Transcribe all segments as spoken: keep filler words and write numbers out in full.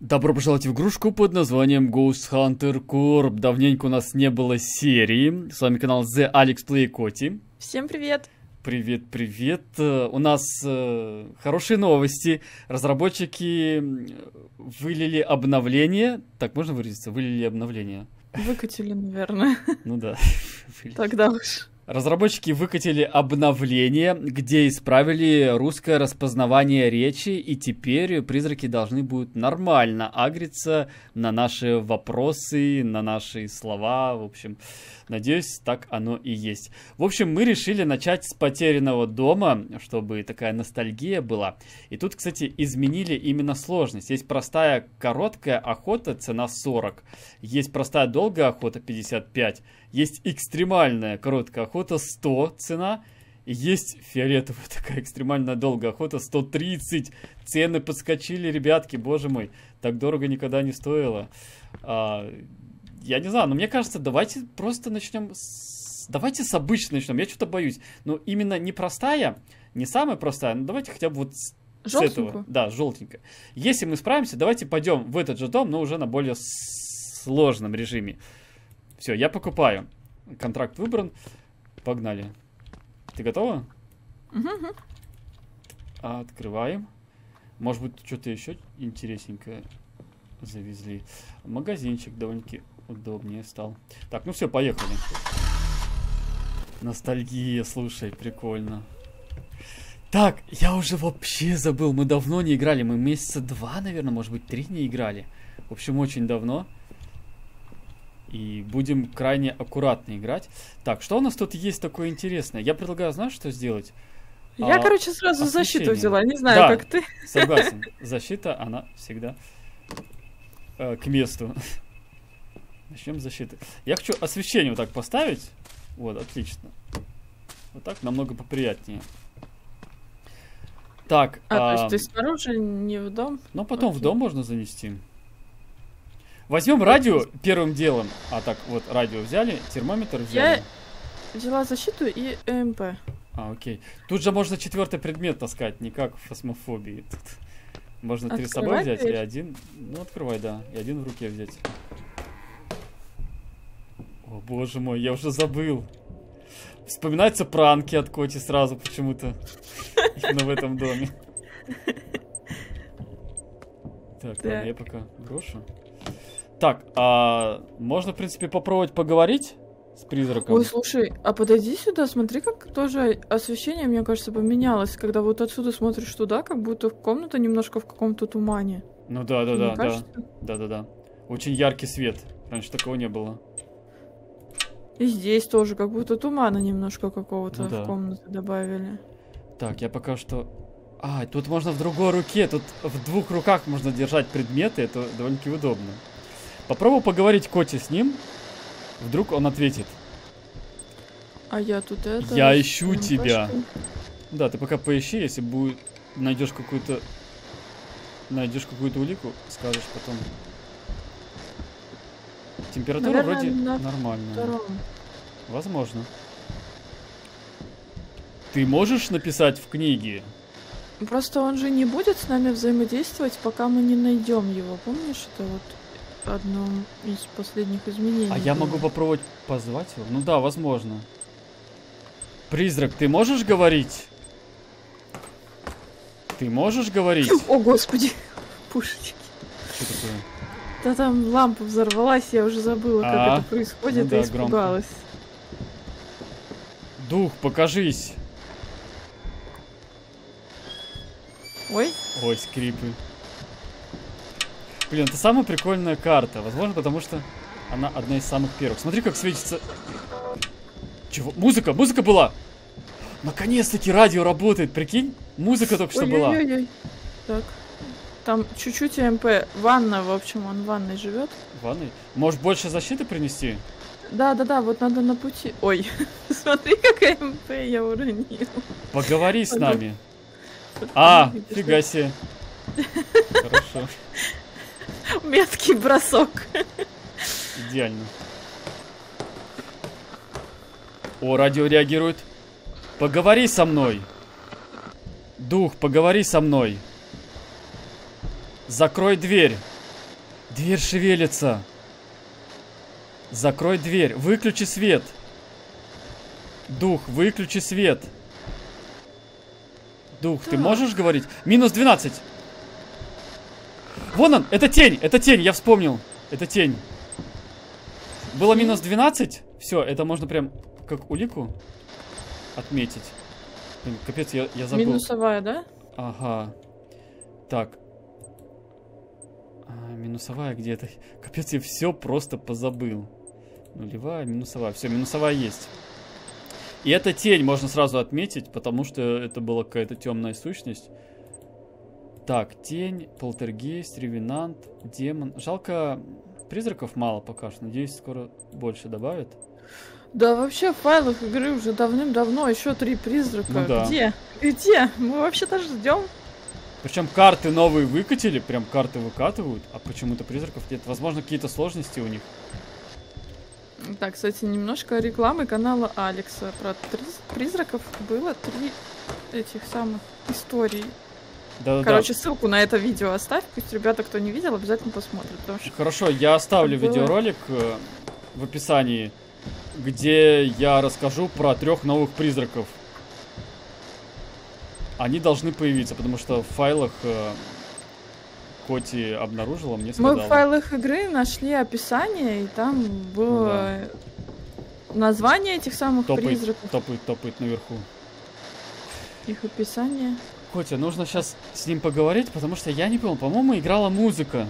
Добро пожаловать в игрушку под названием Ghost Hunter Corp. Давненько у нас не было серии. С вами канал The Alex Play Коти. Всем привет! Привет, привет. У нас э, хорошие новости. Разработчики вылили обновление. Так, можно выразиться? Вылили обновление. Выкатили, наверное. Ну да. Тогда уж. Разработчики выкатили обновление, где исправили русское распознавание речи, и теперь призраки должны будут нормально агриться на наши вопросы, на наши слова. В общем, надеюсь, так оно и есть. В общем, мы решили начать с потерянного дома, чтобы такая ностальгия была. И тут, кстати, изменили именно сложность. Есть простая короткая охота, цена сорок. Есть простая долгая охота, пятьдесят пять. Есть экстремальная короткая охота, сто цена. И есть фиолетовая такая экстремальная долгая охота, сто тридцать. Цены подскочили, ребятки, боже мой. Так дорого никогда не стоило. А, я не знаю, но мне кажется, давайте просто начнем с... Давайте с обычной начнем. Я что-то боюсь. Но именно не простая, не самая простая, но давайте хотя бы вот с, с этого. Да, желтенькая. Если мы справимся, давайте пойдем в этот же дом, но уже на более сложном режиме. Все, я покупаю. Контракт выбран. Погнали. Ты готова? Угу. Открываем. Может быть, что-то еще интересненькое завезли. Магазинчик довольно-таки удобнее стал. Так, ну все, поехали. Ностальгия, слушай, прикольно. Так, я уже вообще забыл. Мы давно не играли. Мы месяца два, наверное, может быть, три не играли. В общем, очень давно. И будем крайне аккуратно играть. Так, что у нас тут есть такое интересное? Я предлагаю, знаешь, что сделать? Я, а, короче, сразу освещение. защиту взяла. Не знаю, да, как ты. Согласен. Защита, она всегда э, к месту. Начнем с защиты. Я хочу освещение вот так поставить. Вот, отлично. Вот так намного поприятнее. Так. А, а, то есть ты снаружи, не в дом? Ну, потом Окей. в дом можно занести. Возьмем радио первым делом. А так, вот радио взяли, термометр взяли. Я взяла защиту и ЭМП. А, окей. Тут же можно четвертый предмет таскать, не как в фасмофобии. Тут можно три с собой взять дверь? и один. Ну, открывай, да. И один в руке взять. О, боже мой, я уже забыл. Вспоминаются пранки от Коти сразу почему-то. Именно в этом доме. Так, ладно, я пока брошу. Так, а можно, в принципе, попробовать поговорить с призраком? Ой, слушай, а подойди сюда, смотри, как тоже освещение, мне кажется, поменялось. Когда вот отсюда смотришь туда, как будто комната немножко в каком-то тумане. Ну да, да, да, да. Да, да, да. Очень яркий свет. Раньше такого не было. И здесь тоже, как будто тумана немножко какого-то Ну да. в комнату добавили. Так, я пока что... А, тут можно в другой руке, тут в двух руках можно держать предметы, это довольно-таки удобно. Попробуй поговорить Коти с ним, вдруг он ответит. А я тут это... Я ищу ЭМПшку. тебя. Да, ты пока поищи, если будет... найдешь какую-то... Найдешь какую-то улику, скажешь потом. Температура Наверное, вроде на нормальная. втором. Возможно. Ты можешь написать в книге? Просто он же не будет с нами взаимодействовать, пока мы не найдем его. Помнишь, это вот одно из последних изменений. А я было? могу попробовать позвать его? Ну да, возможно. Призрак, ты можешь говорить? Ты можешь говорить? О, господи, пушечки. Что такое? Да там лампа взорвалась, я уже забыла, как А, это происходит, ну да, и испугалась. Дух, покажись. Ой, Ой, скрипы. Блин, это самая прикольная карта. Возможно, потому что она одна из самых первых. Смотри, как светится. Чего? Музыка, музыка была! Наконец-таки радио работает, прикинь? Музыка только что была. ой-ой-ой. Так, там чуть-чуть ЭМП. Ванна, в общем, он в ванной живет. В ванной? Может, больше защиты принести? Да-да-да, вот надо на пути... Ой, смотри, какая ЭМП я уронила. Поговори с Ага. нами. А, фига себе. Хорошо, Меткий бросок. идеально. О, радио реагирует. Поговори со мной. Дух, поговори со мной. Закрой дверь. Дверь шевелится. Закрой дверь. Выключи свет. Дух, выключи свет. Дух, так. Ты можешь говорить? Минус двенадцать. Вон он, это тень, это тень, я вспомнил. Это тень. Было минус двенадцать. Все, это можно прям как улику отметить. Блин, капец, я, я забыл. Минусовая, да? Ага. Так. А, минусовая где-то. Капец, я все просто позабыл. Нулевая, минусовая. Все, минусовая есть. И эта тень можно сразу отметить, потому что это была какая-то темная сущность. Так, тень, полтергейст, ревенант, демон. Жалко, призраков мало пока что. Надеюсь, скоро больше добавят. Да, вообще в файлах игры уже давным-давно еще три призрака. Ну, да. Где? Где? Мы вообще-то ждем. Причем карты новые выкатили, прям карты выкатывают, а почему-то призраков нет. Возможно, какие-то сложности у них. Так, кстати, немножко рекламы канала Алекса. Про призраков было три этих самых историй. Да, Короче, да. ссылку на это видео оставь. Пусть ребята, кто не видел, обязательно посмотрят. Что Хорошо, я оставлю было... видеоролик э, в описании, где я расскажу про трех новых призраков. Они должны появиться, потому что в файлах э, Коти обнаружила, мне сказала. Мы в файлах игры нашли описание, и там было ну, да. название этих самых топает, призраков. Топает, топает наверху. Их описание. Котя, нужно сейчас с ним поговорить, потому что я не понял, по-моему, играла музыка.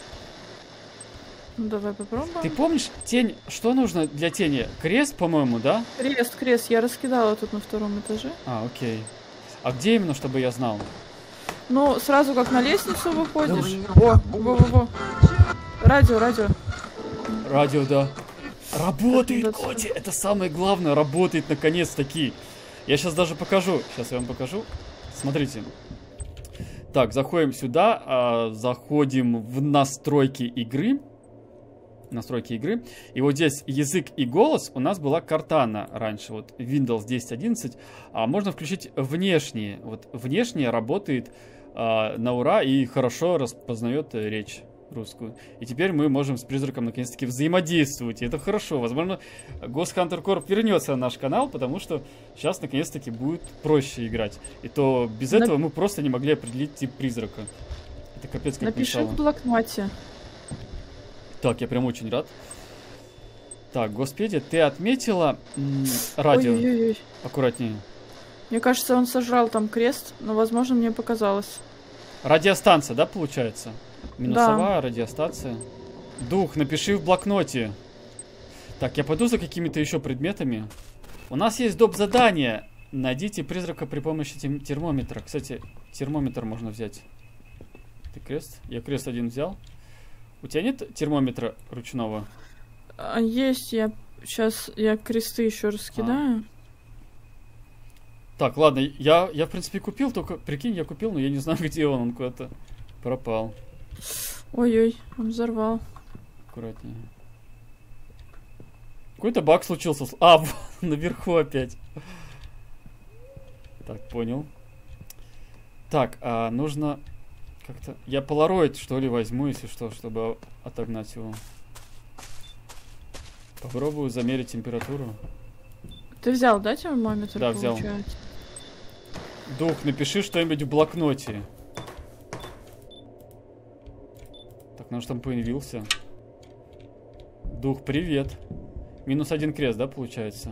Ну, давай попробуем. Ты помнишь, тень, что нужно для тени? Крест, по-моему, да? Крест, крест, я раскидала тут на втором этаже. А, окей. А где именно, чтобы я знал? Ну, сразу как на лестницу выходишь. Во, во, во, во. Радио, радио. Радио, да. Работает, Котя, это самое главное, работает наконец-таки. Я сейчас даже покажу, сейчас я вам покажу. Смотрите. Так, заходим сюда, а, заходим в настройки игры. Настройки игры. И вот здесь язык и голос у нас была Картана раньше. Вот Windows десять одиннадцать. А можно включить внешние. Вот внешнее работает а, на ура и хорошо распознает речь русскую. И теперь мы можем с призраком наконец-таки взаимодействовать. И это хорошо. Возможно, Ghost Hunter Corp вернется на наш канал, потому что сейчас наконец-таки будет проще играть. И то без На... этого мы просто не могли определить тип призрака. Это капец как Напиши мешало. в блокноте. Так, я прям очень рад. Так, Господи, ты отметила м, радио. Ой-ой-ой. Аккуратнее. Мне кажется, он сожрал там крест, но, возможно, мне показалось. Радиостанция, да, получается? Минусовая да. радиостанция. Дух, напиши в блокноте. Так, я пойду за какими-то еще предметами. У нас есть доп. Задание. Найдите призрака при помощи термометра. Кстати, термометр можно взять. Ты крест? Я крест один взял. У тебя нет термометра ручного? А, есть, я сейчас я кресты еще раскидаю. А. Так, ладно, я, я в принципе купил, только прикинь, я купил, но я не знаю, где он, он куда-то пропал. Ой-ой, он взорвал. Аккуратнее. Какой-то баг случился. А, вон, наверху опять. Так, понял. Так, а нужно... Как-то... Я полароид, что ли, возьму, если что, чтобы отогнать его. Попробую замерить температуру. Ты взял, да, термометр? Да, взял. Дух, напиши что-нибудь в блокноте. Так, наш там появился. Дух, привет. Минус один крест, да, получается?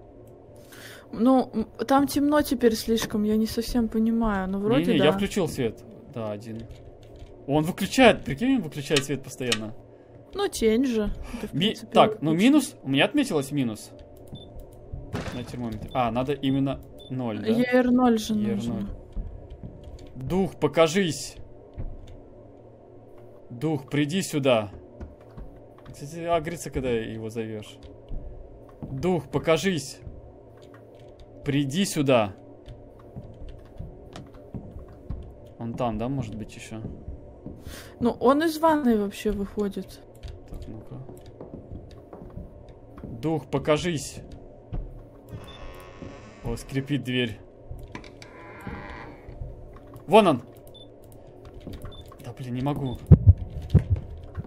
Ну, там темно теперь слишком, я не совсем понимаю, но вроде не, не, да. я включил свет. Да, один. Он выключает, прикинь, он выключает свет постоянно. Ну, тень же. Это, Ми... принципе, так, ну минус, у меня отметилось минус. На термометре. А, надо именно ноль, да? и эр ноль же и эр ноль. нужно. Дух, покажись. Дух, приди сюда. Кстати, агрится, когда его зовешь. Дух, покажись. Приди сюда. Он там, да, может быть, еще? Ну, он из ванной вообще выходит. Так, ну-ка. Дух, покажись. О, скрипит дверь. Вон он! Да, блин, не могу.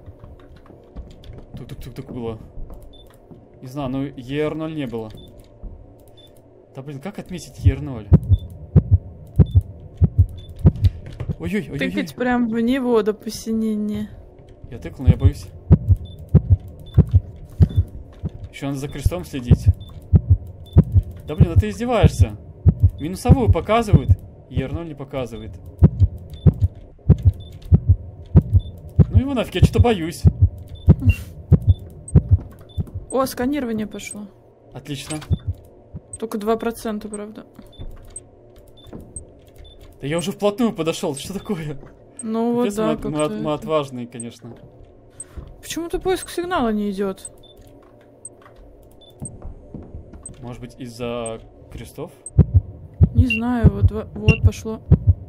тук-тук-тук было. Не знаю, но и эр ноль не было. Да блин, как отметить и эр ноль? Ой-ой-ой-ой. Тыкать прям в него до посинения. Я тыкал, но я боюсь. Еще надо за крестом следить. Да блин, да ты издеваешься. Минусовую показывают, и эр ноль не показывает. Ну его нафиг, я что-то боюсь. О, сканирование пошло. Отлично. Только два процента, правда. Да я уже вплотную подошел, что такое? Ну вот, да, мы, мы, мы отважные, конечно. Почему-то поиск сигнала не идет. Может быть, из-за крестов? Не знаю, вот, вот пошло.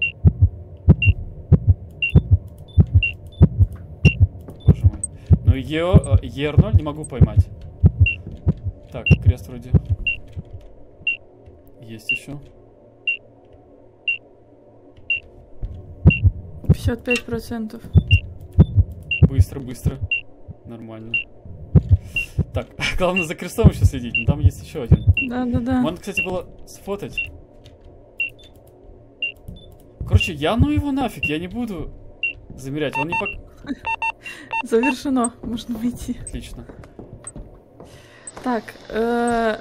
Боже мой. Ну, и эр ноль не могу поймать. Так, крест вроде. Есть еще. пятьдесят пять процентов. Быстро, быстро. Нормально. Так, главное за крестом еще следить. Но там есть еще один. Да, да, да. Можно, кстати, было сфотать. Короче, я ну его нафиг, я не буду замерять. Он не пок... Завершено, можно выйти. Отлично. Так, э,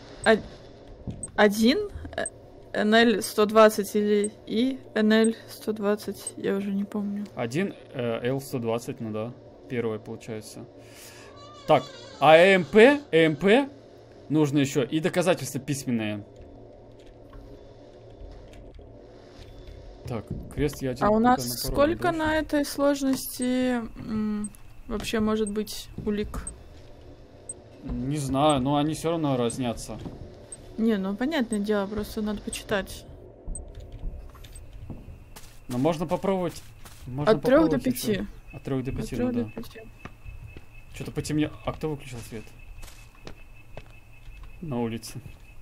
один эн эл сто двадцать или и эн эл сто двадцать, я уже не помню. Один эл сто двадцать, ну да, первое получается. Так, а ЭМП, ЭМП нужно еще и доказательства письменные. Так, крест я один. А у нас сколько на этой сложности вообще может быть улик? Не знаю, но они все равно разнятся. Не, ну понятное дело, просто надо почитать. Но можно попробовать. Можно От трех до пяти. Еще. От трех до пяти, ну да. Что-то потемнело. А кто выключил свет? На улице.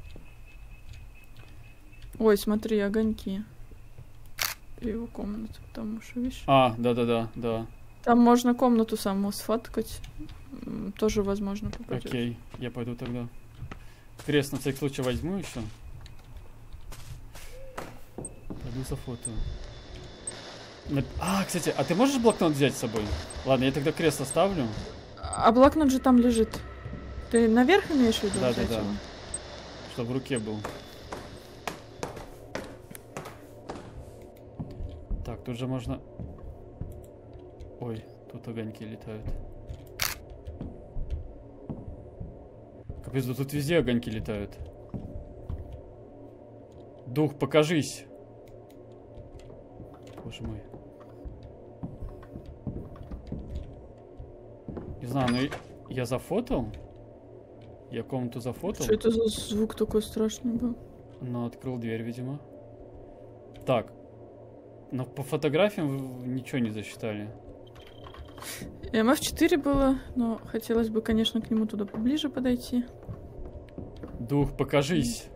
Ой, смотри, огоньки. Его комнату, потому что, видишь? А, да-да-да, да. Там можно комнату саму сфоткать. Тоже возможно попадёт. Окей, я пойду тогда. Крест на всякий случай возьму еще. Пойду зафотою. А, кстати, а ты можешь блокнот взять с собой? Ладно, я тогда крест оставлю. А блокнот же там лежит. Ты наверх имеешь в виду? Да, да, да. Чтобы в руке был. Так, тут же можно... Ой, тут огоньки летают. Капец, да тут везде огоньки летают. Дух, покажись. Боже мой. Не знаю, ну я зафотал. Я комнату зафотал. Что это за звук такой страшный был? Ну, открыл дверь, видимо. Так. Но по фотографиям ничего не засчитали. эм эф четыре было, но хотелось бы, конечно, к нему туда поближе подойти. Дух, покажись.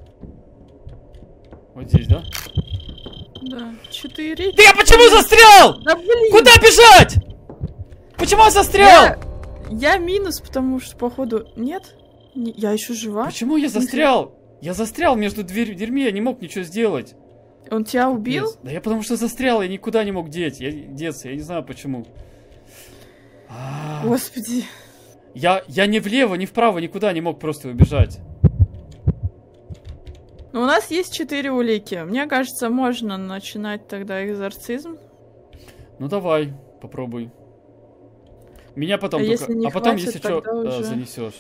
Вот здесь, да? Да, четыре. Ты, я почему застрял? Да блин! Куда бежать? Почему я застрял? Я, я минус, потому что, походу, нет. Не, я еще жива. Почему я застрял? Я застрял между дверь, дверьми, я не мог ничего сделать. Он тебя убил? Нет. Да я потому что застрял, я никуда не мог деть. Я, деться, я не знаю почему. Господи. Я, я ни влево, ни вправо никуда не мог просто убежать. Ну, у нас есть четыре улики. Мне кажется, можно начинать тогда экзорцизм. Ну давай, попробуй. Меня потом а только... Если не а потом, хватит, если что, уже... занесешь.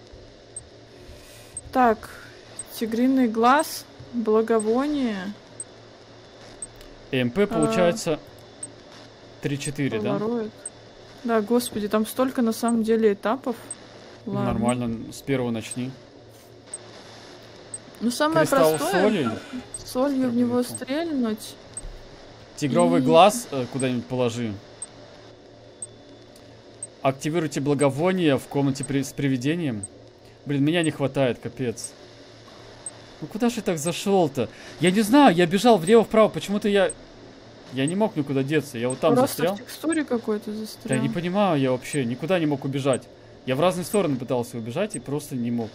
Так, тигриный глаз, благовоние. ЭМП получается три-четыре, да? Да, господи, там столько на самом деле этапов. Ладно. Нормально, с первого начни. Ну, самое Кристалл простое, соли. солью в него стрельнуть. Тигровый и... глаз э, куда-нибудь положи. Активируйте благовоние в комнате при... с привидением. Блин, меня не хватает, капец. Ну куда же я так зашел-то? Я не знаю, я бежал влево-вправо, почему-то я Я не мог никуда деться, я вот там Просто застрял. в текстуре какой-то застрял. Да не понимаю я вообще, никуда не мог убежать. Я в разные стороны пытался убежать и просто не мог.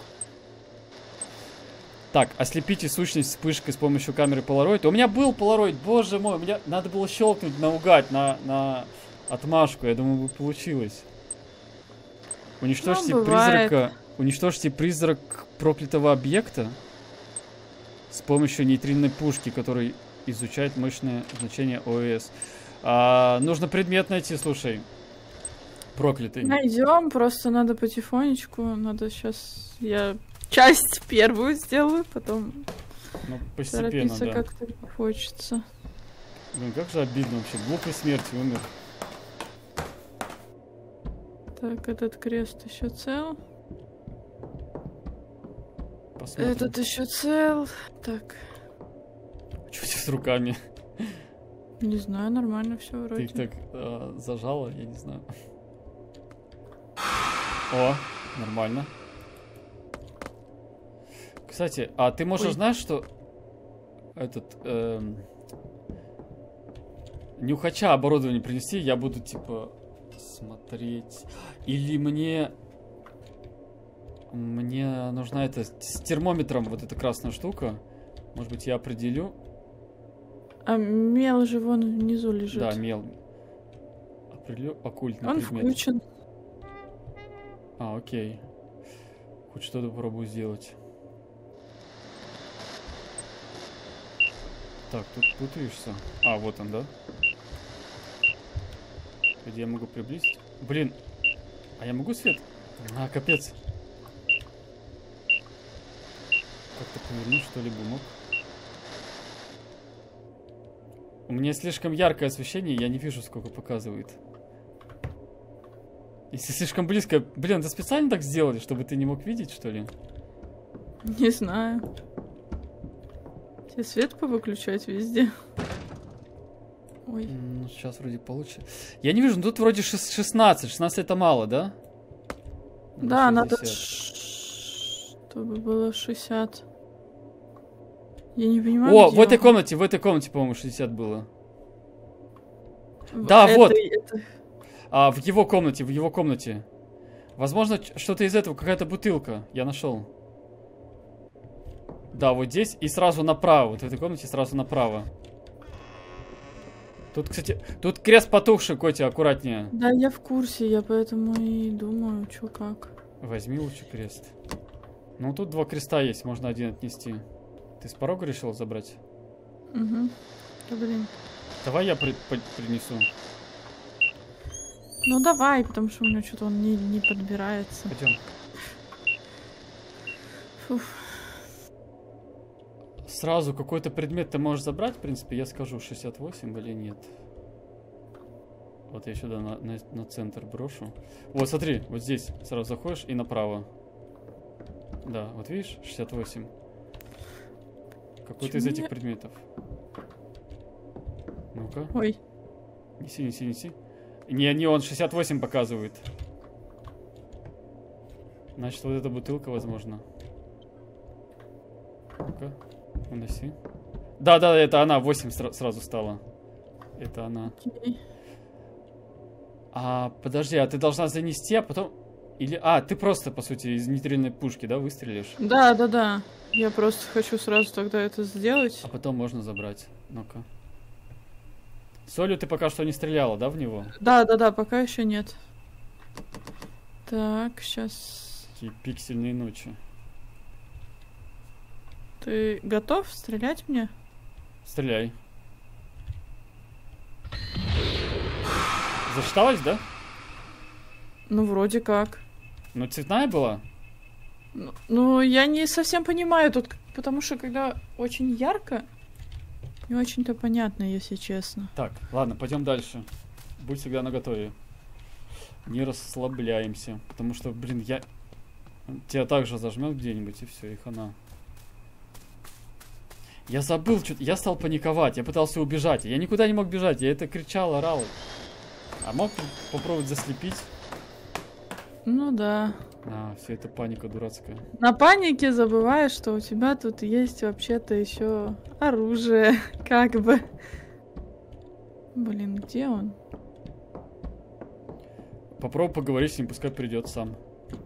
Так, ослепите сущность вспышкой с помощью камеры Polaroid. У меня был Polaroid, боже мой, у меня надо было щелкнуть наугад на, на отмашку. Я думаю, бы получилось. Уничтожьте Ну, призрака. Уничтожьте призрак проклятого объекта с помощью нейтринной пушки, который изучает мощное значение ОС. А, нужно предмет найти, слушай. Проклятый. Найдем, просто надо потихонечку. Надо сейчас я часть первую сделаю, потом Ну, постепенно, торопиться да. как-то не хочется. Блин, как же обидно вообще. Глупой смерти умер. Так, этот крест еще цел. Посмотрим. Этот еще цел. Так, Что у тебя с руками? не знаю, нормально все Ты вроде. их так э, зажала, я не знаю. О, нормально. Кстати, а ты можешь, Ой. знаешь, что этот эм, нюхача оборудование принести, я буду типа смотреть. Или мне мне нужна эта с термометром вот эта красная штука. Может быть, я определю. А мел же вон внизу лежит. Да, мел. Определю оккультный Он предмет. включен. А, окей. Хоть что-то попробую сделать. Так, тут путаешься. А, вот он, да? Где я могу приблизить? Блин, а я могу свет? А, капец. Как-то повернуть, что ли, бы мог? У меня слишком яркое освещение, я не вижу, сколько показывает. Если слишком близко... Блин, это специально так сделали, чтобы ты не мог видеть, что ли? Не знаю. Тебе свет повыключать везде. Ой. Ну, сейчас вроде получше. Я не вижу, ну тут вроде шест- шестнадцать. шестнадцать это мало, да? Да, надо, шестьдесят. чтобы было шестьдесят. Я не понимаю, О, где в этой он. комнате, в этой комнате, по-моему, шестьдесят было. В Да, вот. этой- это- А, в его комнате, в его комнате. Возможно, ч- что-то из этого, какая-то бутылка. Я нашел. Да, вот здесь и сразу направо. Вот в этой комнате сразу направо. Тут, кстати, тут крест потухший, Котя, аккуратнее. Да, я в курсе, я поэтому и думаю, что как. Возьми лучше крест. Ну, тут два креста есть, можно один отнести. Ты с порога решил забрать? Угу. Да блин. Давай я при- при- принесу. Ну давай, потому что у меня что-то он не, не подбирается. Пойдем. Фух. Сразу какой-то предмет ты можешь забрать, в принципе, я скажу, шестьдесят восемь или нет. Вот я сюда на, на, на центр брошу. Вот, смотри, вот здесь сразу заходишь и направо. Да, вот видишь, шестьдесят восемь. Какой-то из Почему этих я- предметов. Ну-ка. Ой. Неси, неси, неси. Не, не, он шестьдесят восемь показывает. Значит, вот эта бутылка, возможно. Ну-ка, уноси. Да, да, это она, восемь сра- сразу стала. Это она. Окей. А, подожди, а ты должна занести, а потом... Или... А, ты просто, по сути, из нейтринной пушки, да, выстрелишь? Да, да, да. Я просто хочу сразу тогда это сделать. А потом можно забрать. Ну-ка. Солью ты пока что не стреляла, да, в него? Да, да, да, пока еще нет. Так, сейчас. Такие пиксельные ночи. Ты готов стрелять мне? Стреляй. Засчиталась, да? Ну, вроде как. Ну, цветная была? Ну, ну, я не совсем понимаю тут, к- потому что когда очень ярко, не очень-то понятно, если честно. Так, ладно, пойдем дальше. Будь всегда наготове. Не расслабляемся. Потому что, блин, я... Тебя также зажмет где-нибудь, и все, и хана. Я забыл, что я стал паниковать, я пытался убежать. Я никуда не мог бежать, я это кричал, орал. А мог попробовать заслепить? Ну да. А, все это паника дурацкая. На панике забываешь, что у тебя тут есть вообще-то еще оружие, как бы. Блин, где он? Попробуй поговорить с ним, пускай придет сам.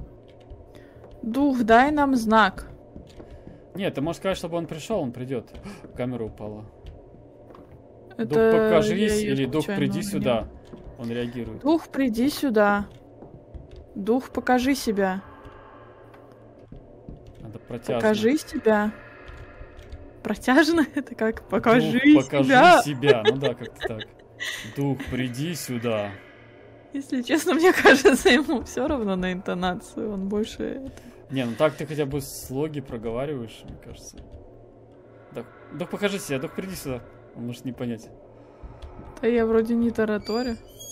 Дух, дай нам знак. Нет, ты можешь сказать, чтобы он пришел, он придет. Камера упала. Это Дух, покажись, я её или дух, случайно приди уронила. сюда. Он реагирует. Дух, приди сюда. Дух, покажи себя. Надо протяжно. Покажи себя. Протяжно? Это как? Покажи Дух, покажи себя. себя. Ну да, как-то так. Дух, приди сюда. Если честно, мне кажется, ему все равно на интонацию. Он больше... Не, ну так ты хотя бы слоги проговариваешь, мне кажется. Дух, дух, покажи себя, дух, приди сюда. Он может не понять. Да я вроде не тараторю.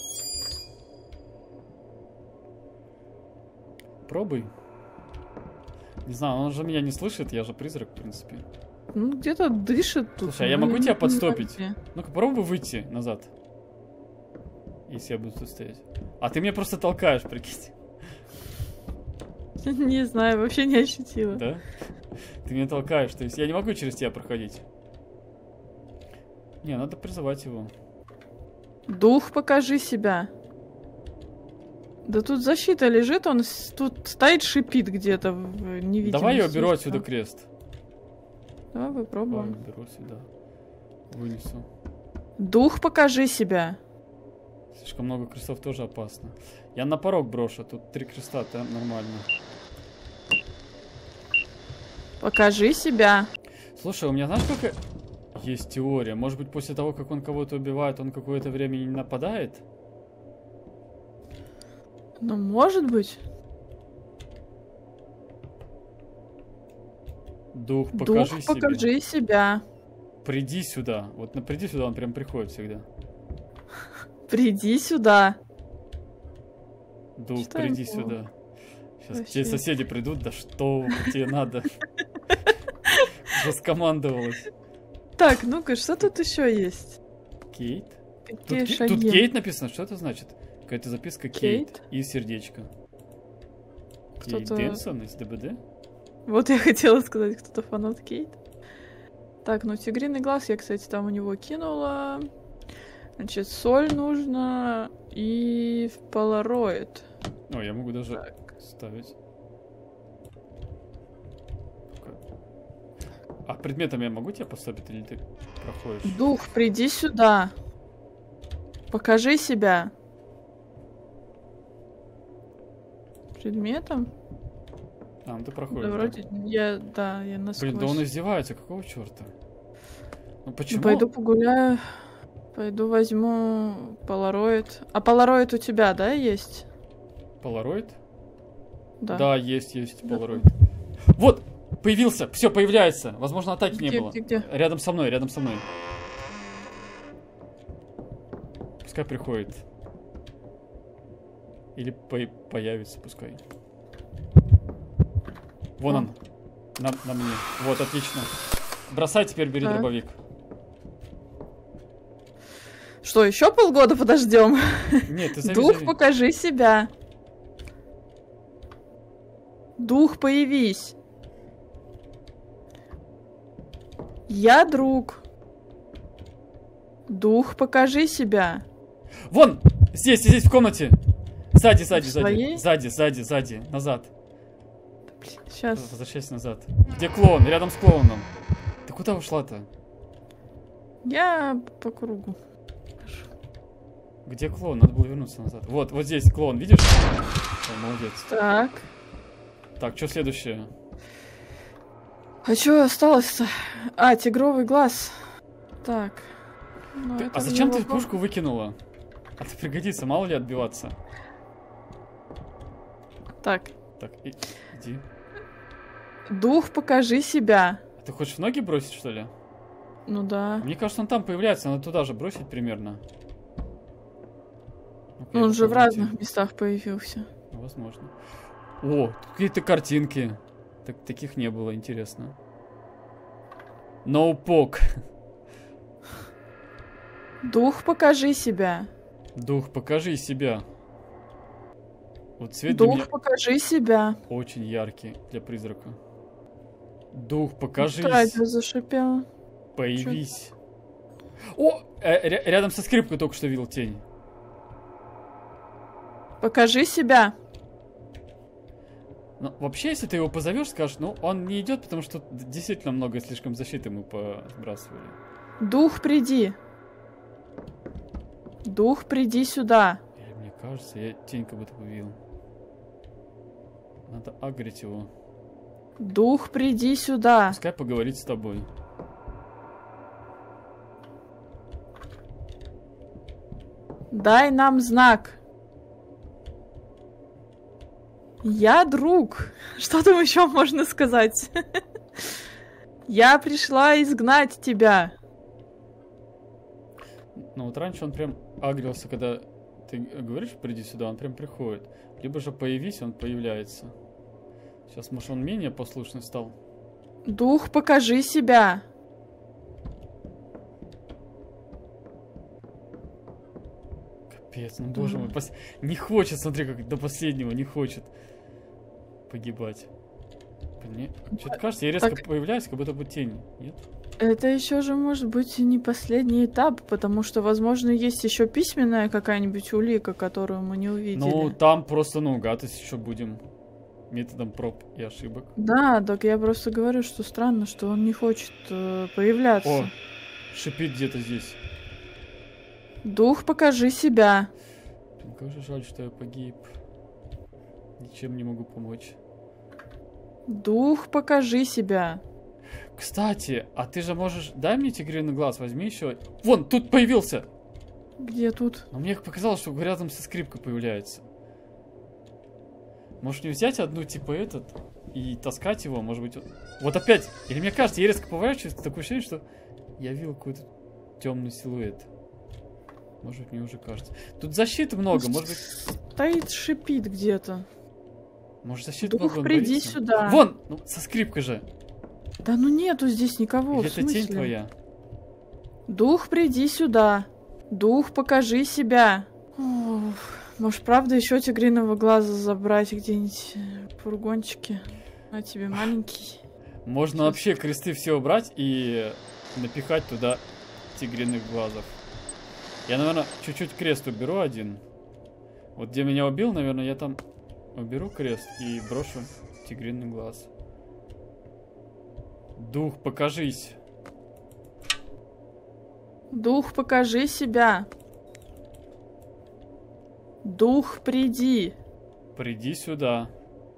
Пробуй. Не знаю, он же меня не слышит, я же призрак, в принципе. Ну, где-то дышит тут. Слушай, а я но могу не тебя понимаю, подстопить? где. Ну-ка, попробуй выйти назад. Если я буду тут стоять. А ты меня просто толкаешь, прикинь. Не знаю, вообще не ощутила. Да? Ты меня толкаешь, то есть я не могу через тебя проходить. Не, надо призывать его. Дух, покажи себя. Да тут защита лежит, он с- тут стоит, шипит где-то в невидимости. Давай я уберу отсюда крест. Давай Давай попробуем. уберу сюда. Вынесу. Дух, покажи себя. Слишком много крестов тоже опасно. Я на порог брошу, тут три креста, это нормально. Покажи себя. Слушай, у меня знаешь, какая есть теория? Может быть, после того, как он кого-то убивает, он какое-то время не нападает? Ну, может быть. Дух, покажи Дух, себя. покажи себя. Приди сюда. Вот на приди сюда он прям приходит всегда. Приди сюда. Дух, Что приди ему? сюда. Сейчас Вообще. те соседи придут, да что тебе надо? Раскомандовалась. Так, ну-ка, что тут еще есть? Кейт? Какие Тут, Ке- шаги? тут Кейт написано, что это значит? Какая-то записка Кейт, Кейт? и сердечко. Кейт Кто-то- Дэнсон из ДБД? Вот я хотела сказать, кто-то фанат Кейт. Так, ну тигриный глаз я, кстати, там у него кинула. Значит, соль нужно и в полароид. О, я могу даже Так. ставить. Ну-ка. А предметом я могу тебя поступить или ты проходишь? Дух, приди сюда. Покажи себя. Предметом? А, ну ты проходишь. Да, да? вроде я, да, я насквозь. Блин, да он издевается, какого черта? Ну почему? Пойду погуляю. Пойду возьму полароид. А полароид у тебя, да, есть? Полароид? Да. Да, есть, есть Да. полароид. Вот! Появился! Все, появляется! Возможно, атаки не Где, было. где, где? Рядом со мной, рядом со мной. Пускай приходит. Или по- появится, пускай. Вон О. он. На, на мне. Вот, отлично. Бросай, теперь бери Так. дробовик. Что, еще полгода подождем? Нет, ты Дух, завези. покажи себя. Дух, появись. Я друг. Дух, покажи себя. Вон! Здесь, здесь, в комнате. Сзади, сзади, В сзади. своей? Сзади, сзади, сзади. Назад. Сейчас. Возвращайся назад. Где клоун? Рядом с клоуном. Ты куда ушла-то? Я по кругу. Где клоун? Надо было вернуться назад. Вот, вот здесь клоун, видишь? О, молодец. Так. Так, что следующее? А что осталось-то? А, тигровый глаз. Так. Ну, Ты- это а зачем мне ты вопрос. пушку выкинула? А ты пригодится, мало ли отбиваться. Так. Так, и- иди. Дух, покажи себя. А ты хочешь в ноги бросить, что ли? Ну да. Мне кажется, он там появляется, надо туда же бросить примерно. Ну-ка, Ну, я он же в попробую найти. разных местах появился. Ну, возможно. О, тут какие-то картинки. Так, таких не было, интересно. Ноупок. Дух, покажи себя. Дух, покажи себя. Вот цвет для Дух, меня покажи себя. очень яркий для призрака. Дух, покажись. Радио зашипело. Появись. О! Э, ря рядом со скрипкой только что видел тень. Покажи себя. Ну, вообще, если ты его позовешь, скажешь, ну, он не идет, потому что действительно много слишком защиты мы подбрасывали. Дух, приди. Дух, приди сюда. Или мне кажется, я тень как будто увидел. Надо агрить его. Дух, приди сюда. Пускай поговорит с тобой. Дай нам знак. Я друг. Что там еще можно сказать? Я пришла изгнать тебя. Ну вот раньше он прям агрился, когда ты говоришь, приди сюда, он прям приходит. Либо же появись, он появляется. Сейчас, может, он менее послушный стал. Дух, покажи себя. Капец, ну боже мой, пос... не хочет, смотри, как до последнего не хочет погибать. Мне что-то кажется, я резко так... появляюсь, как будто бы тень, нет? Это еще же может быть и не последний этап, потому что, возможно, есть еще письменная какая-нибудь улика, которую мы не увидели. Ну, там просто наугад, если еще будем методом проб и ошибок. Да, так я просто говорю, что странно, что он не хочет э, появляться. О, шипит где-то здесь. Дух, покажи себя. Как же жаль, что я погиб. Ничем не могу помочь. Дух, покажи себя. Кстати, а ты же можешь... Дай мне тигриный глаз, возьми еще. Вон, тут появился! Где тут? Но мне показалось, что рядом со скрипкой появляется. Может не взять одну, типа этот, и таскать его, может быть... Вот опять! Или мне кажется, я резко поворачиваюсь, такое ощущение, что я видел какой-то темный силуэт. Может быть, мне уже кажется. Тут защиты много, может быть... Стоит, шипит где-то. Может, защиты Дух, много, он приди боится? сюда. Вон! Ну, со скрипкой же. Да ну нету здесь никого, Или в это смысле? тень твоя? Дух, приди сюда. Дух, покажи себя. Ух, может, правда, еще тигриного глаза забрать где-нибудь в фургончике? А тебе маленький. Можно Сейчас. вообще кресты все убрать и напихать туда тигриных глазов. Я, наверное, чуть-чуть крест уберу один. Вот где меня убил, наверное, я там уберу крест и брошу тигриный глаз. Дух, покажись. Дух, покажи себя. Дух, приди. Приди сюда.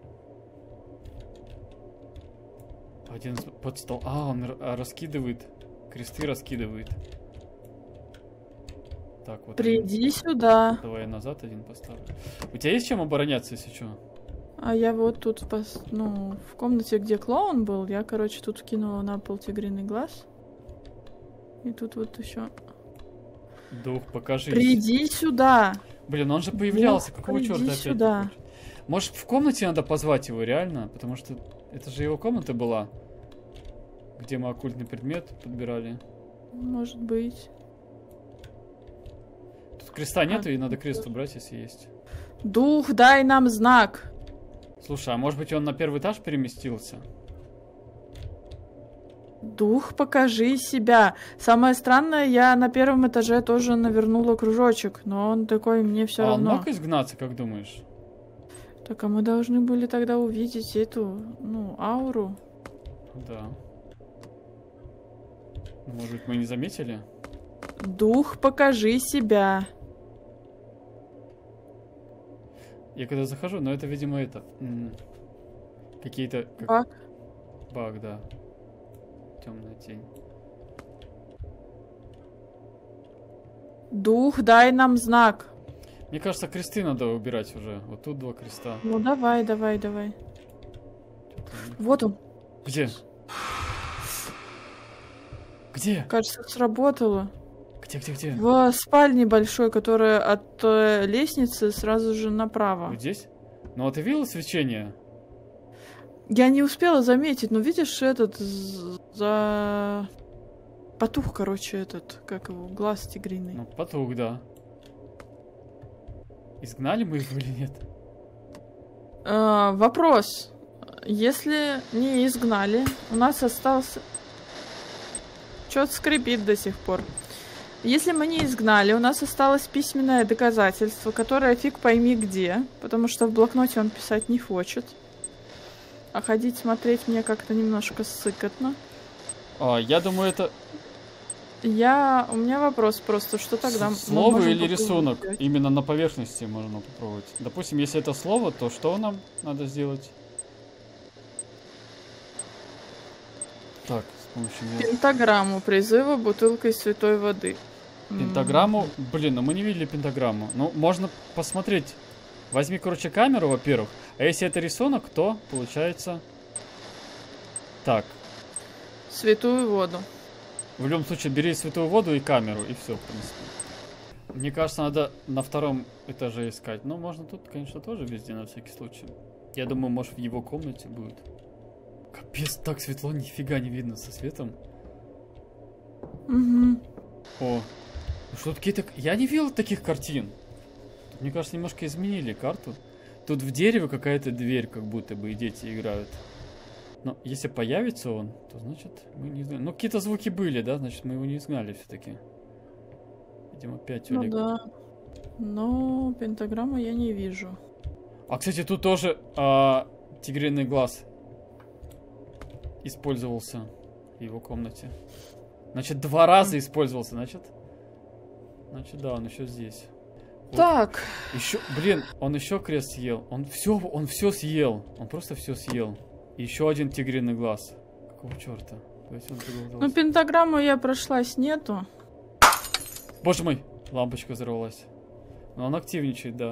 Один под стол. А, он раскидывает. Кресты раскидывает. Так, вот. Приди один. сюда. Давай я назад один поставлю. У тебя есть чем обороняться, если что? А я вот тут, пос... ну, в комнате, где клоун был, я, короче, тут кинула на пол тигриный глаз. И тут вот еще. Дух, покажись. Приди сюда. Блин, он же появлялся. Дух, Какого черта опять? сюда. Может, в комнате надо позвать его, реально? Потому что это же его комната была, где мы оккультный предмет подбирали. Может быть. Тут креста нету, А, и надо крест убрать, если есть. Дух, дай нам знак. Слушай, а может быть он на первый этаж переместился? Дух, покажи себя. Самое странное, я на первом этаже тоже навернула кружочек, но он такой, мне все а равно. он мог изгнаться, как думаешь? Так, а мы должны были тогда увидеть эту, ну, ауру. Да. Может быть, мы не заметили? Дух, покажи себя. Я когда захожу, но это, видимо, это... Какие-то... Как... Баг? Баг, да. Темная тень. Дух, дай нам знак. Мне кажется, кресты надо убирать уже. Вот тут два креста. Ну давай, давай, давай. Вот он. Где? Где? Кажется, сработало. Где, где, где? В спальне большой, которая от э, лестницы сразу же направо. Вот здесь? Ну а ты видел свечение? Я не успела заметить, но видишь, этот за... Потух, короче, этот, как его, глаз тигриный. Ну, потух, да. Изгнали мы его или нет? А, вопрос. Если не изгнали, у нас остался... Чё-то скрипит до сих пор. Если мы не изгнали, у нас осталось письменное доказательство, которое фиг пойми где, потому что в блокноте он писать не хочет. А ходить смотреть мне как-то немножко сыкотно. А, я думаю, это... Я... У меня вопрос просто, что тогда... Слово или рисунок? Сделать? Именно на поверхности можно попробовать. Допустим, если это слово, то что нам надо сделать? Так, с помощью... Пентаграмму призыва бутылкой святой воды. Пентаграмму? Блин, ну мы не видели пентаграмму. Ну, можно посмотреть. Возьми, короче, камеру, во-первых. А если это рисунок, то получается... Так. Святую воду. В любом случае, бери святую воду и камеру, и все, в принципе. Мне кажется, надо на втором этаже искать. Но можно тут, конечно, тоже везде, на всякий случай. Я думаю, может, в его комнате будет. Капец, так светло, нифига не видно со светом. Угу. О, что какие-то... Я не видел таких картин. Тут, мне кажется, немножко изменили карту. Тут в дереве какая-то дверь, как будто бы, и дети играют. Но если появится он, то значит мы не знаем. Ну, какие-то звуки были, да? Значит, мы его не изгнали все-таки. Видимо, опять Ну Олег. да. Но пентаграмму я не вижу. А, кстати, тут тоже а, тигриный глаз использовался в его комнате. Значит, два раза использовался, значит. Значит, да, он еще здесь. Вот. Так. Еще, блин, он еще крест съел. Он все, он все съел. Он просто все съел. Еще один тигриный глаз. Какого черта? Ну, пентаграмму я прошлась, нету. Боже мой, лампочка взорвалась. Но он активничает, да.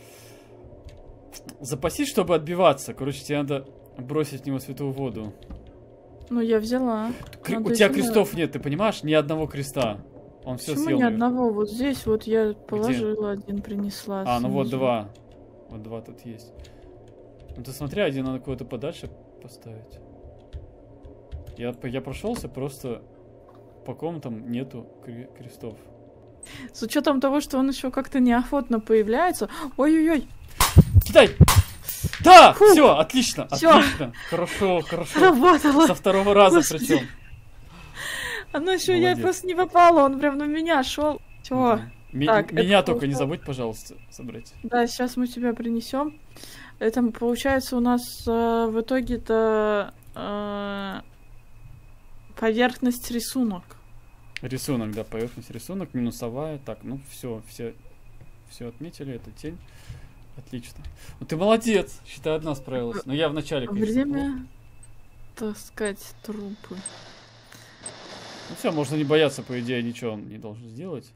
Запасись, чтобы отбиваться. Короче, тебе надо бросить в него святую воду. Ну, я взяла. Кр... У тебя крестов нет, ты понимаешь? Ни одного креста. Он все Почему съел. Ни одного? Вот здесь вот я положила, где? Один принесла. А, ну снизу. вот два. Вот два тут есть. Ну ты смотри, один надо куда-то подальше поставить. Я, я прошелся, просто по комнатам нету крестов. С учетом того, что он еще как-то неохотно появляется. Ой-ой-ой. Кидай! Да! Все, отлично, Всё. отлично. Хорошо, хорошо. Работало. Со второго раза Господи. причем. Оно еще я просто не попала, он прям на меня шел. Все. М- Так, меня это только не получается- забудь, пожалуйста, собрать. Да, сейчас мы тебя принесем. Это получается у нас э, в итоге-то э, поверхность рисунок. Рисунок, да, поверхность рисунок, минусовая. Так, ну все, все, все отметили, это тень. Отлично. Ну ты молодец, считай, одна справилась. Но я вначале, конечно, Время таскать трупы. Ну все, можно не бояться, по идее, ничего он не должен сделать.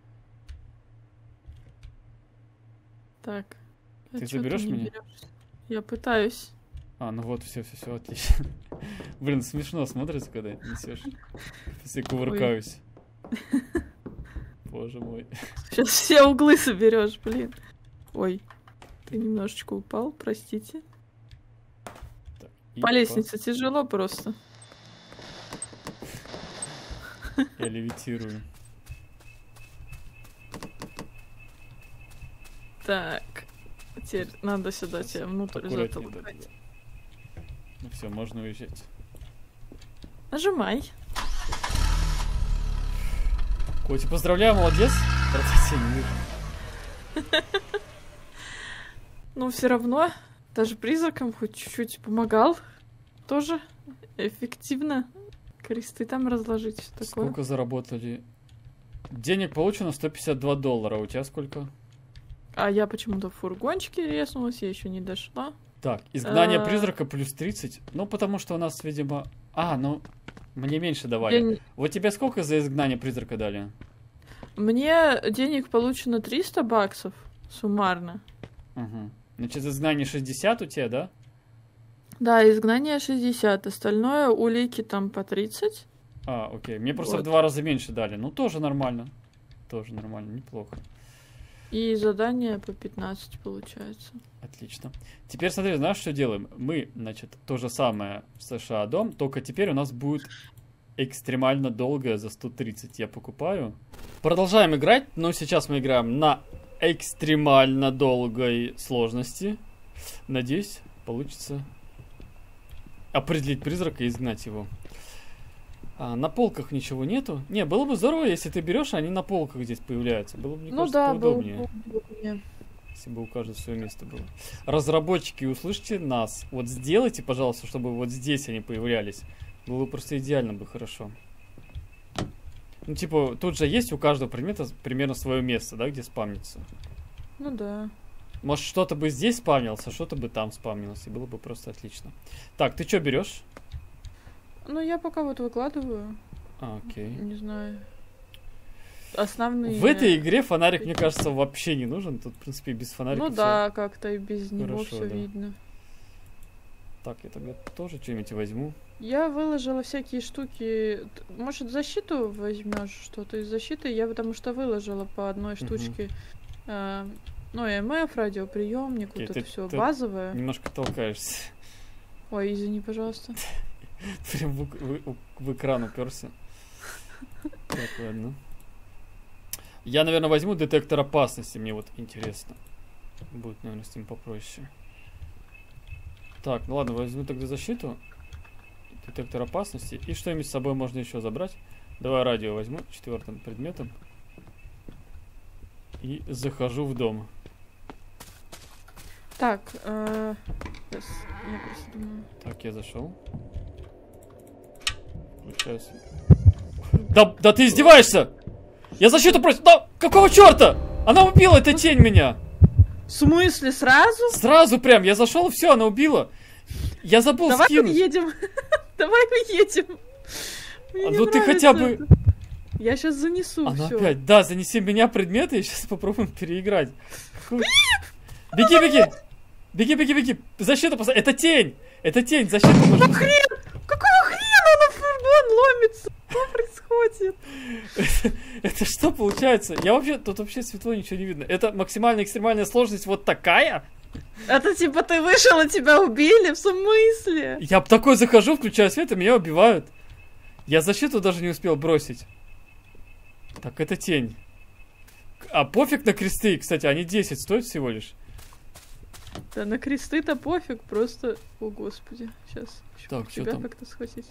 Так. а Ты чё заберешь не меня? берёшь? Я пытаюсь. А, ну вот, все, все, все, отлично. Блин, смешно смотрится, когда несешь. Если кувыркаюсь. Боже мой. Сейчас все углы соберешь, блин. Ой, ты немножечко упал, простите. Так, и По по- лестнице тяжело просто. Я левитирую. Так. Теперь надо сюда тебя внутрь Аккуратнее, да, затолкать. да. Ну все, можно уезжать. Нажимай. Котя, поздравляю, молодец. Процессе не вижу. Но все равно, даже призракам хоть чуть-чуть помогал. Тоже эффективно. Кресты там разложить, все такое. Сколько заработали? Денег получено сто пятьдесят два доллара. У тебя сколько? А я почему-то в фургончике резнулась, я еще не дошла. Так, изгнание А. призрака плюс тридцать. Ну, потому что у нас, видимо... А, ну, мне меньше Я давали. не- Вот тебе сколько за изгнание призрака дали? Мне денег получено триста баксов суммарно. Угу. Значит, изгнание шестьдесят у тебя, да? Да, изгнание шестьдесят, остальное улики там по тридцать. А, окей. Мне просто в Вот. два раза меньше дали. Ну, тоже нормально. Тоже нормально, неплохо. И задание по пятнадцать получается. Отлично. Теперь смотри, знаешь, что делаем? Мы, значит, то же самое в США дом, только теперь у нас будет экстремально долгое за сто тридцать. Я покупаю. Продолжаем играть, но сейчас мы играем на экстремально долгой сложности. Надеюсь, получится определить призрака и изгнать его. А, на полках ничего нету? Не, было бы здорово, если ты берешь, а они на полках здесь появляются. Было бы, мне Ну кажется, да, было удобнее. бы удобнее. Если бы у каждого свое место было. Разработчики, услышьте нас. Вот сделайте, пожалуйста, чтобы вот здесь они появлялись. Было бы просто идеально бы хорошо. Ну, типа, тут же есть у каждого предмета примерно свое место, да, где спамнится. Ну да. Может, что-то бы здесь спамнился, что-то бы там спамнилось, и было бы просто отлично. Так, ты что берешь? Ну, я пока вот выкладываю. А, окей. Не знаю. Основные... В этой игре фонарик, мне кажется, вообще не нужен. Тут, в принципе, без фонарика Ну всё да, как-то и без него хорошо, все да. видно. Так, я тогда тоже что-нибудь возьму. Я выложила всякие штуки. Т- Может, защиту возьмешь что-то из защиты? Я потому что выложила по одной Мгм. штучке. э, ну, эм эф, радиоприемник, Окей, вот ты- это все ты базовое. Немножко толкаешься. Ой, извини, пожалуйста. Прям в, эк- в- в- в экран уперся. Так, ладно. Я, наверное, возьму детектор опасности. Мне вот интересно. Будет, наверное, с ним попроще. Так, ну ладно, возьму тогда защиту. Детектор опасности. И что-нибудь с собой можно еще забрать. Давай радио возьму четвертым предметом. И захожу в дом. Так, э, щас, я просто думаю. Так, я зашел. Включаю свет. Да, да ты издеваешься! Я защиту просил! Да, какого черта? Она убила, эта тень меня! В смысле, сразу? Сразу прям, я зашел, все, она убила. Я забыл Давай скинуть. уедем. Давай уедем. Мне А не ну ты нравится хотя бы... это. Я сейчас занесу Она все. опять, да, занеси меня предметы, и сейчас попробуем переиграть. Какой- Беги, беги! Беги, беги, беги! Защиту поставь! Это тень! Это тень, защиту нужно. Хрен! Какого хрена на фургон ломится? Что происходит? Это, это что получается? Я вообще, тут вообще светло, ничего не видно. Это максимальная экстремальная сложность вот такая? Это типа ты вышел, и тебя убили? В смысле? Я б такой захожу, включаю свет, и меня убивают. Я защиту даже не успел бросить. Так, это тень. А пофиг на кресты, кстати, они десять стоят всего лишь. Да на кресты-то пофиг, просто... О, господи, сейчас. Так, что тебя там? как-то схватить.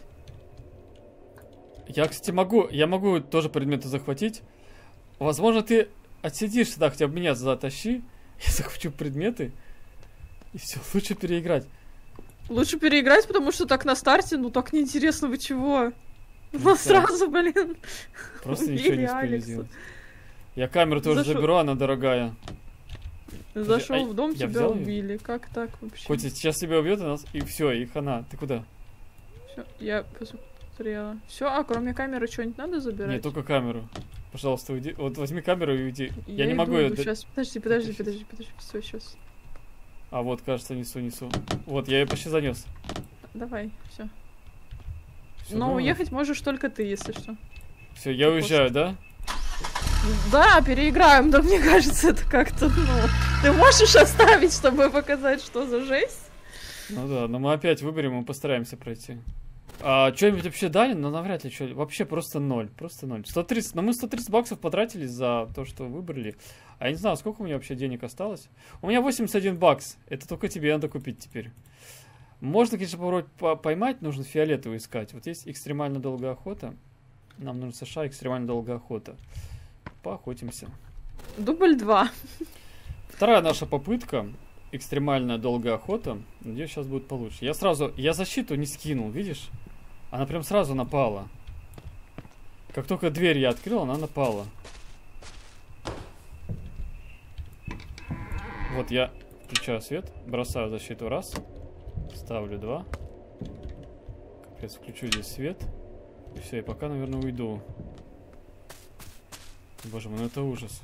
Я, кстати, могу, я могу тоже предметы захватить. Возможно, ты отсидишься, да, хотя бы меня затащи. Я захвачу предметы. И все, лучше переиграть. Лучше переиграть, потому что так на старте, ну так неинтересно, вы чего? Ну Ну да. сразу, блин. Просто Убили ничего не успели Алекса. сделать. Я камеру тоже За шо- заберу, она дорогая. Зашел а в дом, я тебя взял её? убили. Как так вообще? Хоть сейчас тебя убьет, и, нас... и все, и хана. Ты куда? Всё, я посмотрела. Все, а кроме камеры что-нибудь надо забирать? Нет, только камеру. Пожалуйста, уйди. Вот возьми камеру и уйди. Я, не иду, могу ее... иду, д- Сейчас, подожди, подожди, щас. подожди, подожди. Все, сейчас. А вот, кажется, несу, несу. Вот, я ее почти занес. Давай, все. Всё, Но ну, уехать можешь только ты, если что. Все, я уезжаю, да? Да, переиграем, да мне кажется, это как-то, ну... Ты можешь оставить, чтобы показать, что за жесть? Ну да, но мы опять выберем и постараемся пройти. А что-нибудь вообще дали? Ну, навряд ли что. Вообще просто ноль. Просто ноль. сто тридцать. Но мы сто тридцать баксов потратили за то, что выбрали. А я не знаю, сколько у меня вообще денег осталось. У меня восемьдесят один бакс. Это только тебе надо купить теперь. Можно, конечно, попробовать по- поймать. Нужно фиолетовую искать. Вот есть экстремально долгая охота. Нам нужно США экстремально долгая охота. Поохотимся. Дубль два. Вторая наша попытка. Экстремальная долгая охота. Надеюсь, сейчас будет получше. Я сразу... Я защиту не скинул, видишь? Она прям сразу напала. Как только дверь я открыл, она напала. Вот я включаю свет, бросаю защиту раз, ставлю два. Капец, включу здесь свет. И все, и пока, наверное, уйду. Боже мой, ну это ужас.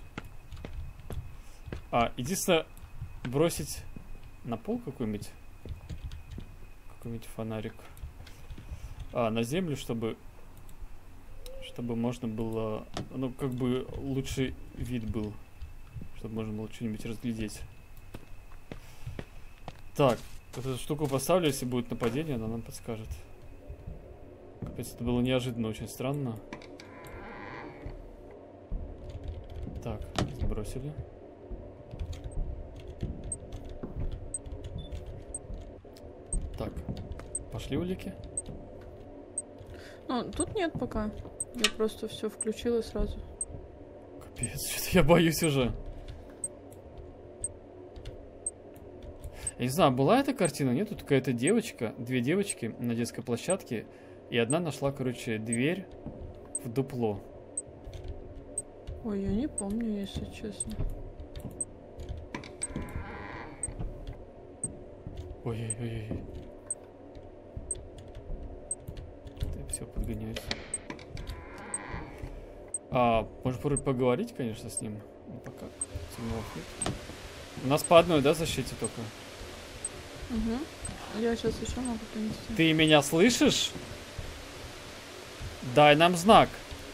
А, единственное, бросить на пол какой-нибудь какой-нибудь фонарик. А, на землю, чтобы чтобы можно было, ну, как бы лучший вид был, чтобы можно было что-нибудь разглядеть. Так, вот эту штуку поставлю, если будет нападение, она нам подскажет. Капец, это было неожиданно, очень странно. Так, сбросили. Так, пошли улики. Ну, тут нет пока. Я просто все включила сразу. Капец, что-то я боюсь уже. Я не знаю, была эта картина? Нет, тут какая-то девочка, две девочки на детской площадке, и одна нашла, короче, дверь в дупло. Ой, я не помню, если честно. Ой-ой-ой. Ты все подгоняюсь. А, может, вроде поговорить, конечно, с ним. Ну, пока. У нас по одной, да, защите только? Угу. Я сейчас еще могу принести. Ты меня слышишь? Дай нам знак.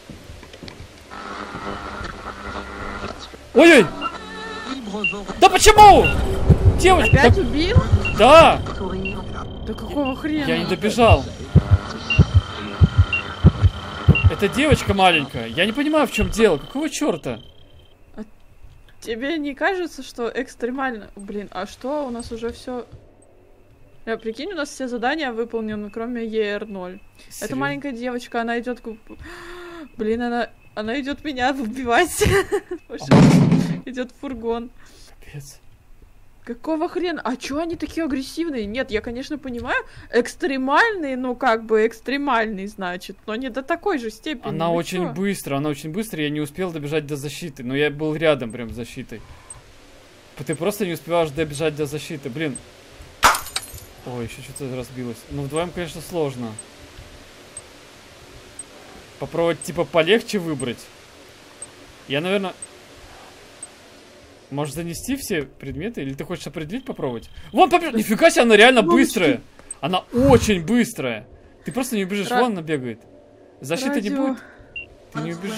Ой-ой! Да почему? Девочка! Опять да... убил? Да! Да какого хрена? Я не добежал. Это девочка маленькая. Я не понимаю, в чем дело. Какого черта? А тебе не кажется, что экстремально... Блин, а что? У нас уже все... Я прикинь, у нас все задания выполнены, кроме Е Р ноль. Серьезно? Это маленькая девочка, она идет к... Блин, она... Она идет меня убивать. Идет фургон. Капец. Какого хрена? А чё они такие агрессивные? Нет, я, конечно, понимаю, экстремальные, ну как бы экстремальный, значит, но не до такой же степени. Она ну очень чё? быстро, она очень быстро, я не успел добежать до защиты, но я был рядом прям с защитой. Ты просто не успеваешь добежать до защиты, блин. Ой, еще что-то разбилось. Ну, вдвоем, конечно, сложно. Попробовать, типа, полегче выбрать. Я, наверное... Можешь занести все предметы? Или ты хочешь определить, попробовать? Вон, побеж... Нифига себе, она реально быстрая. Она очень быстрая. Ты просто не убежишь. Ра... Вон она бегает. Защиты Радио. не будет. Ты не убежишь.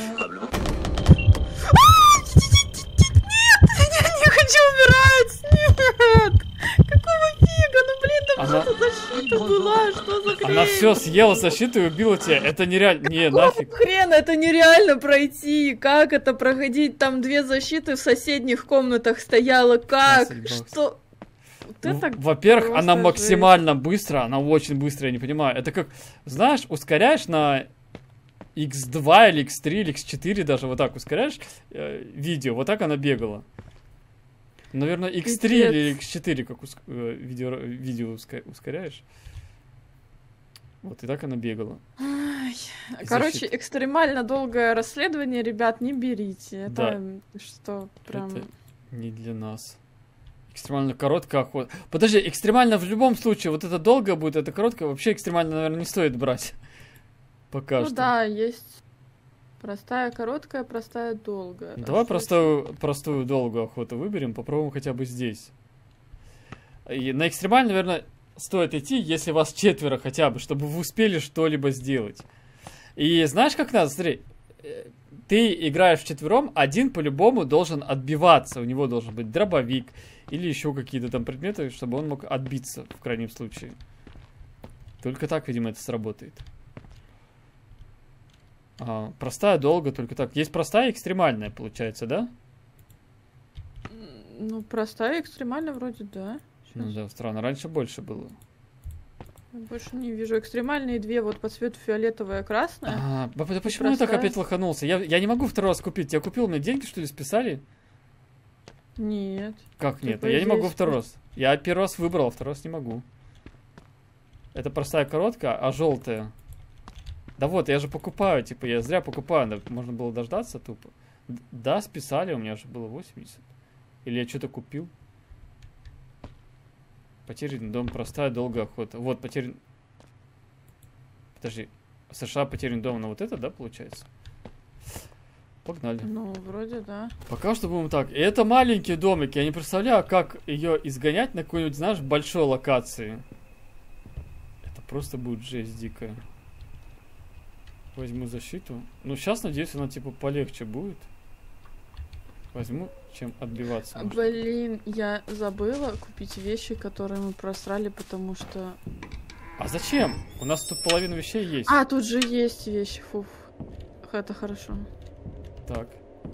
Нет, я не хочу умирать. Нет. Какого фига? Ну блин, там Она... что-то защита была. Что за хрень? Она все съела защиту и убила тебя. Это нереально. Не, нафиг. Хрен, это нереально пройти. Как это проходить? Там две защиты в соседних комнатах стояло. Как? Что? Вот Ну, это во-первых, она жесть. максимально быстро, она очень быстрая, я не понимаю. Это как, знаешь, ускоряешь на икс два или икс три или икс четыре даже, вот так ускоряешь э, видео, вот так она бегала. Наверное, икс три Пипец. или икс четыре как уск... э, видео, видео уска... ускоряешь. Вот и так она бегала. Ай. И Короче, защита. экстремально долгое расследование, ребят, не берите. Это Да. что, прям... Это не для нас. Экстремально короткая охота. Подожди, экстремально в любом случае, вот это долго будет, это короткое, вообще экстремально, наверное, не стоит брать. Пока ну что. да, есть простая короткая, простая долгая. Давай Раз простую, простую долгую охоту выберем, попробуем хотя бы здесь. И на экстремально, наверное, стоит идти, если вас четверо хотя бы, чтобы вы успели что-либо сделать. И знаешь, как надо? Смотри, ты играешь вчетвером, один по-любому должен отбиваться. У него должен быть дробовик или еще какие-то там предметы, чтобы он мог отбиться в крайнем случае. Только так, видимо, это сработает. А, простая, долго, только так. Есть простая и экстремальная, получается, да? Ну, простая, экстремально вроде, да. Ну да, странно. Раньше больше было. Я больше не вижу. Экстремальные две, вот по цвету фиолетовая, красная. А, почему я так простая. опять лоханулся? Я, я не могу второй раз купить. Я купил, мне деньги, что ли, списали? Нет. Как Ты нет? по Я не идее могу спи- второй раз. Я первый раз выбрал, а второй раз не могу. Это простая короткая, а желтая. Да вот, я же покупаю, типа, я зря покупаю. Да, можно было дождаться тупо. Д- Да, списали, у меня же было восемьдесят. Или я что-то купил. Потерянный дом, простая, долгая охота. Вот, потерян... Подожди. США потерянный дом на вот это, да, получается? Погнали. Ну, вроде да. Пока что будем так. И это маленький домик. Я не представляю, как ее изгонять на какой-нибудь, знаешь, большой локации. Это просто будет жесть дикая. Возьму защиту. Ну, сейчас, надеюсь, она, типа, полегче будет. Возьму, чем отбиваться. можно. Блин, я забыла купить вещи, которые мы просрали, потому что... А зачем? У нас тут половина вещей есть. А, тут же есть вещи, фуф. Это хорошо. Так.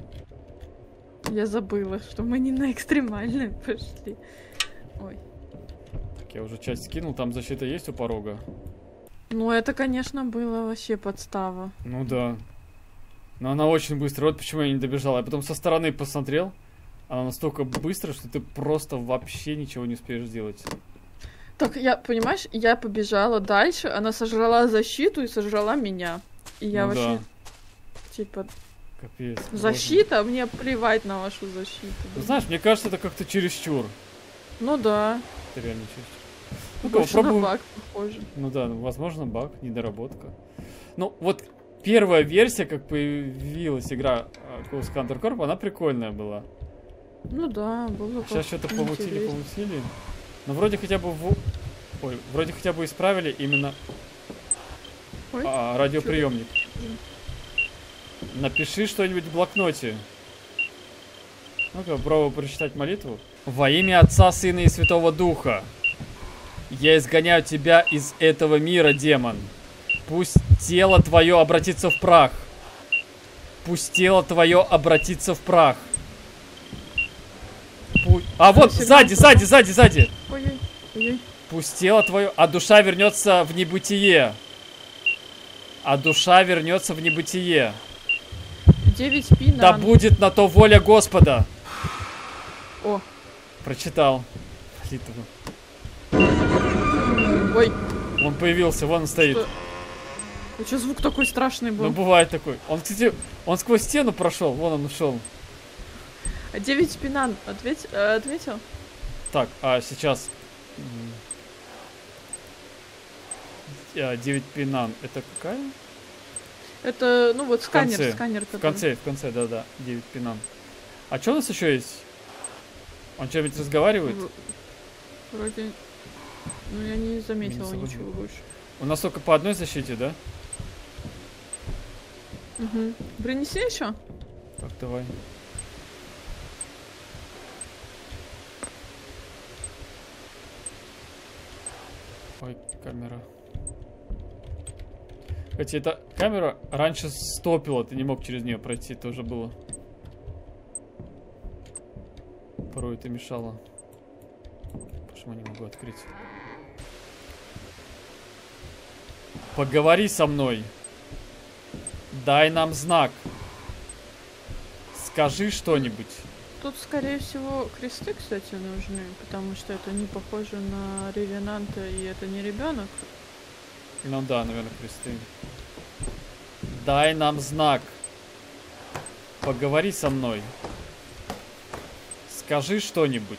Я забыла, что мы не на экстремальную пошли. Ой. Так, я уже часть скинул. Там защита есть у порога. Ну, это, конечно, было вообще подстава. Ну да. Но она очень быстро. Вот почему я не добежал. Я потом со стороны посмотрел. Она настолько быстро, что ты просто вообще ничего не успеешь сделать. Так, я, понимаешь, я побежала дальше, она сожрала защиту и сожрала меня. И я Ну вообще, да. типа, Капец. защита, мне плевать на вашу защиту. Ну, знаешь, мне кажется, это как-то чересчур. Ну да. Это реально чересчур. Ну-ка, Больше попробуем. на баг похоже. Ну да, ну, возможно, баг, недоработка. Ну, вот первая версия, как появилась игра Ghost Hunter Corp, она прикольная была. Ну да, было. Сейчас что-то помутили, интереснее. помутили. Но вроде хотя бы в... Ой, вроде хотя бы исправили именно Ой, а, радиоприемник. Напиши что-нибудь в блокноте. Ну-ка, попробуй прочитать молитву. Во имя Отца, Сына и Святого Духа. Я изгоняю тебя из этого мира, демон. Пусть тело твое обратится в прах. Пусть тело твое обратится в прах. Пу... А вот, сзади, сзади, сзади, сзади. Ой-ой, ой-ой. Пусть тело твое, а душа вернется в небытие. А душа вернется в небытие. девять пи на... Да будет на то воля Господа. О. Прочитал. Молитву. Ой. Он появился, вон он стоит. Что? А чё звук такой страшный был? Ну, бывает такой. Он, кстати, он сквозь стену прошел, вон он ушел. А девять пинан ответь, э, ответил? Так, а сейчас... девять пинан. Это какая? Это, ну вот В сканер, конце. сканер. В который. конце, в конце, да-да. девять пинан. А что у нас еще есть? Он что-нибудь разговаривает? В- Вроде... Ну, я не заметила Минусовой. ничего больше. У нас только по одной защите, да? Угу. Принеси еще? Так, давай. Ой, камера. Хотя эта камера раньше стопила, ты не мог через нее пройти, тоже было. Порой это мешало. Почему не могу открыть? Поговори со мной. Дай нам знак. Скажи что-нибудь. Тут, скорее всего, кресты, кстати, нужны, потому что это не похоже на ревенанта, и это не ребенок. Ну да, наверное, кресты. Дай нам знак. Поговори со мной. Скажи что-нибудь.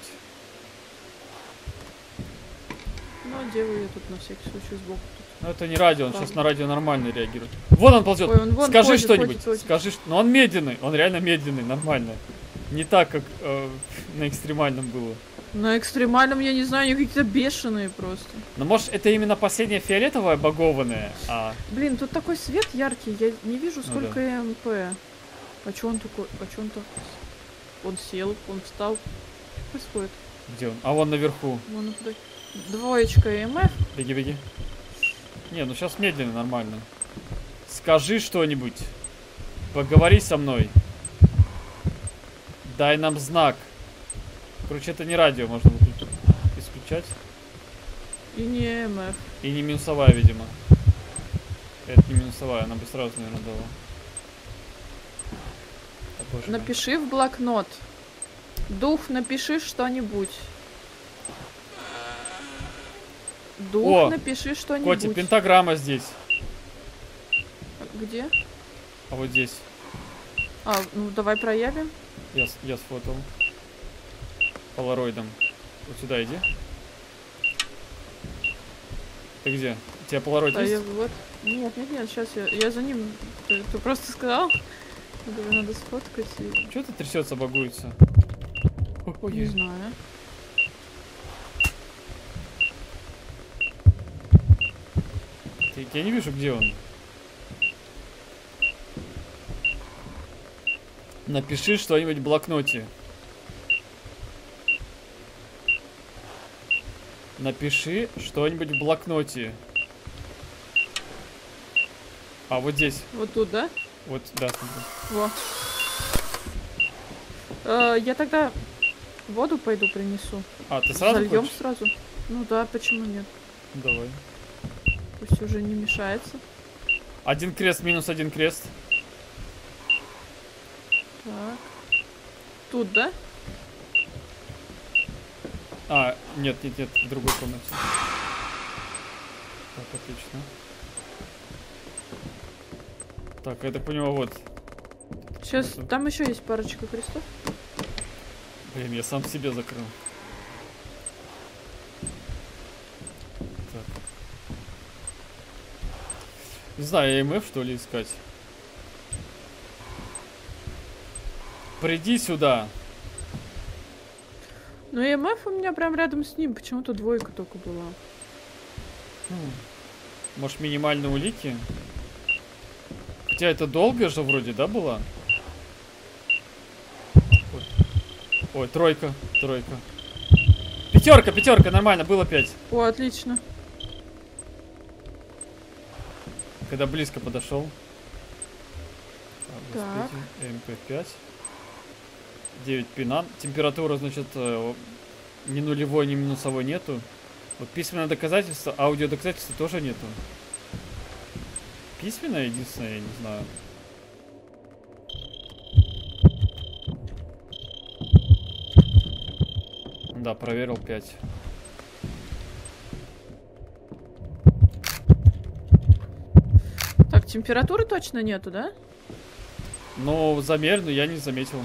Ну, делаю я тут на всякий случай сбоку. Ну это не радио, он Ладно. сейчас на радио нормально реагирует. Вон он ползет. Ой, он вон Скажи ходит, что-нибудь. ходит, ходит. Скажи, что... Но он медленный, он реально медленный, нормально. Не так, как э, на экстремальном было. На экстремальном, я не знаю, они какие-то бешеные просто. Но может это именно последняя фиолетовая багованная, а... Блин, тут такой свет яркий, я не вижу, Ну сколько да. МП. А чё он такой, а чё он так? Он сел, он встал. Что происходит? Где он? А вон наверху. Вон он туда. Двоечка МФ. Беги, беги. Не, ну сейчас медленно, нормально. Скажи что-нибудь. Поговори со мной. Дай нам знак. Короче, это не радио, можно выключ- исключать. И не МФ. И не минусовая, видимо. Это не минусовая, она бы сразу, наверное, дала. А, боже мой. Напиши в блокнот. Дух, напиши что-нибудь. Дух, О, напиши что-нибудь. Котик, пентаграмма здесь. Где? А вот здесь. А, ну давай проявим. Я, с- я сфотал. Полароидом. Вот сюда иди. Ты где? У тебя полароид А я есть? вот. Нет, нет, нет, сейчас я, я за ним. Ты, ты просто сказал. Надо, надо сфоткать и. Чего ты трясется, багуется? Ой, ой, Не ой. знаю. Ты- Я не вижу, где он. Напиши что-нибудь в блокноте. Напиши что-нибудь в блокноте. А вот здесь. Вот тут, да? Вот, да, смотри. Во. Э, я тогда воду пойду принесу. А, ты сразу Зальем хочешь? сразу? Ну да, почему нет? Давай. Пусть уже не мешается. Один крест, минус один крест. Так. Тут, да? А, нет, нет, нет, в другой комнате. Так, отлично. Так, я так понимаю, вот. Сейчас, там еще есть парочка крестов. Блин, я сам себе закрыл. Так. Не знаю, эм эф что ли искать? Приди сюда. Ну, эм эф у меня прям рядом с ним. Почему-то двойка только была. Хм. Может, минимальные улики? Хотя это долго же вроде, да, было? Ой, Ой тройка, тройка. Пятерка, пятерка, нормально, было пять. О, отлично. Когда близко подошел. Так. эм пэ пять. девять пинан. Температура, значит, ни нулевой, ни минусовой нету. Вот письменное доказательство, аудио доказательства тоже нету. Письменное единственное, я не знаю. Да, проверил пять. Так, температуры точно нету, да? Но замер, но я не заметил.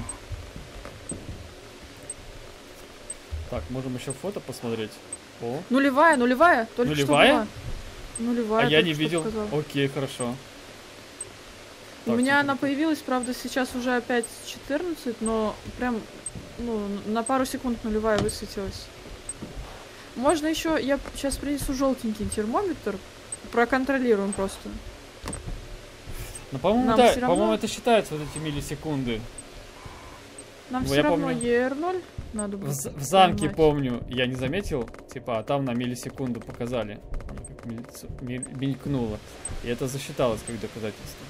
Так, можем еще фото посмотреть. О. Нулевая, нулевая. Только Нулевая? что была. Нулевая. А я не только что видел. показала. Окей, хорошо. У Так, меня теперь- она появилась, правда, сейчас уже опять четырнадцать, но прям, ну, на пару секунд нулевая высветилась. Можно еще, я сейчас принесу желтенький термометр, проконтролируем просто. Ну, по-моему, Нам да, всё равно- по-моему, это считается вот эти миллисекунды. Нам Ну, все я равно помню, е эр ноль надо В, будет з- в замке, понимать. помню, я не заметил, типа, а там на миллисекунду показали. Она как милли- ми- мелькнула. И это засчиталось как доказательство.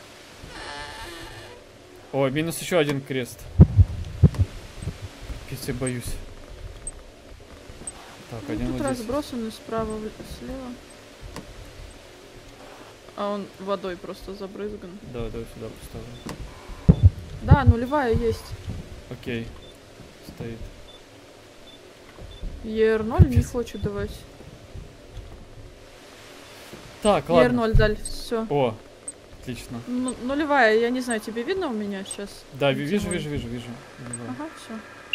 Ой, минус еще один крест. Пиздец, я боюсь. Так, Ну, один тут вот здесь. разбросаны справа, в- слева. А он водой просто забрызган. Давай, давай сюда поставлю. Да, нулевая есть. Окей. Стоит. е эр ноль не Пиздец. хочет давать. Так, е эр ладно. ноль даль, все. О, отлично. Нулевая, я не знаю, тебе видно у меня сейчас? Да, ви- вижу, Тимон. вижу, вижу, вижу. Вижу. Ага, все.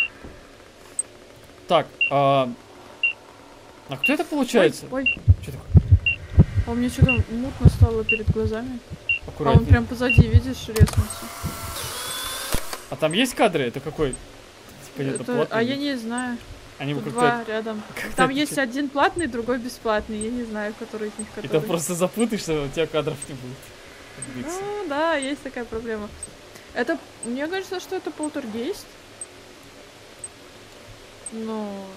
Так, а... А кто это получается? Ой, ой. Что такое? А у меня что-то мутно стало перед глазами. А Аккуратнее. он прям позади, видишь, резнулся. А там есть кадры? Это какой? Типа, это Это- платный? а я не знаю. Они Тут как-то... два рядом. как-то Там это есть чё- один платный, другой бесплатный. Я не знаю, который из них И который. там просто запутаешься, у тебя кадров не будет. Сбиться. Ну да, есть такая проблема. Это, мне кажется, что это полтергейст. Ну,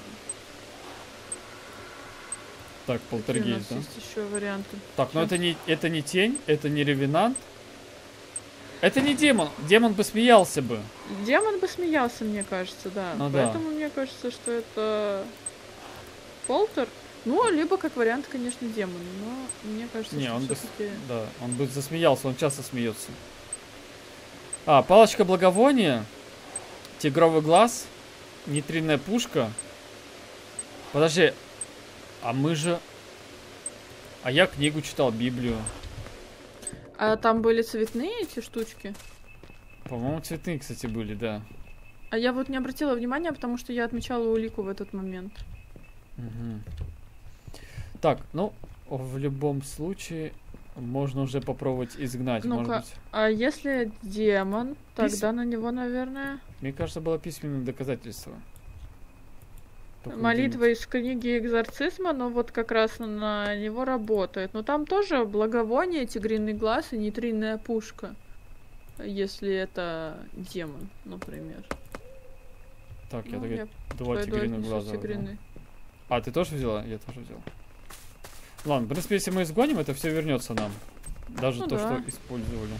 Так, какие у нас полтергейст, да? есть еще варианты. Так, но Щас. это не, это не тень, это не ревенант. Это не демон. Демон бы смеялся бы. Демон бы смеялся, мне кажется, да. Ну да. Поэтому мне кажется, что это полтер. Ну, либо как вариант, конечно, демон. Но мне кажется, Не, что он бы, всё-таки... да, он бы засмеялся, он часто смеется. А, палочка благовония, тигровый глаз, нейтринная пушка. Подожди, а мы же... А я книгу читал, Библию. А там были цветные эти штучки? По-моему, цветные, кстати, были, да. А я вот не обратила внимания, потому что я отмечала улику в этот момент. Мгм. Так, ну, в любом случае, можно уже попробовать изгнать, может Ну-ка. быть. А если демон, Пис- тогда на него, наверное, Мне кажется, было письменное доказательство. Только молитва где-нибудь. из книги экзорцизма, но вот как раз на него работает. Но там тоже благовоние, тигриный глаз и нейтринная пушка. Если это демон, например. Так, я Ну, тогда я два пойду тигриных отнесу глаза. взял. тигриный. А, ты тоже взяла? Я тоже взял. Ладно, в принципе, если мы изгоним, это все вернется нам. Даже Ну то, да. что использовали.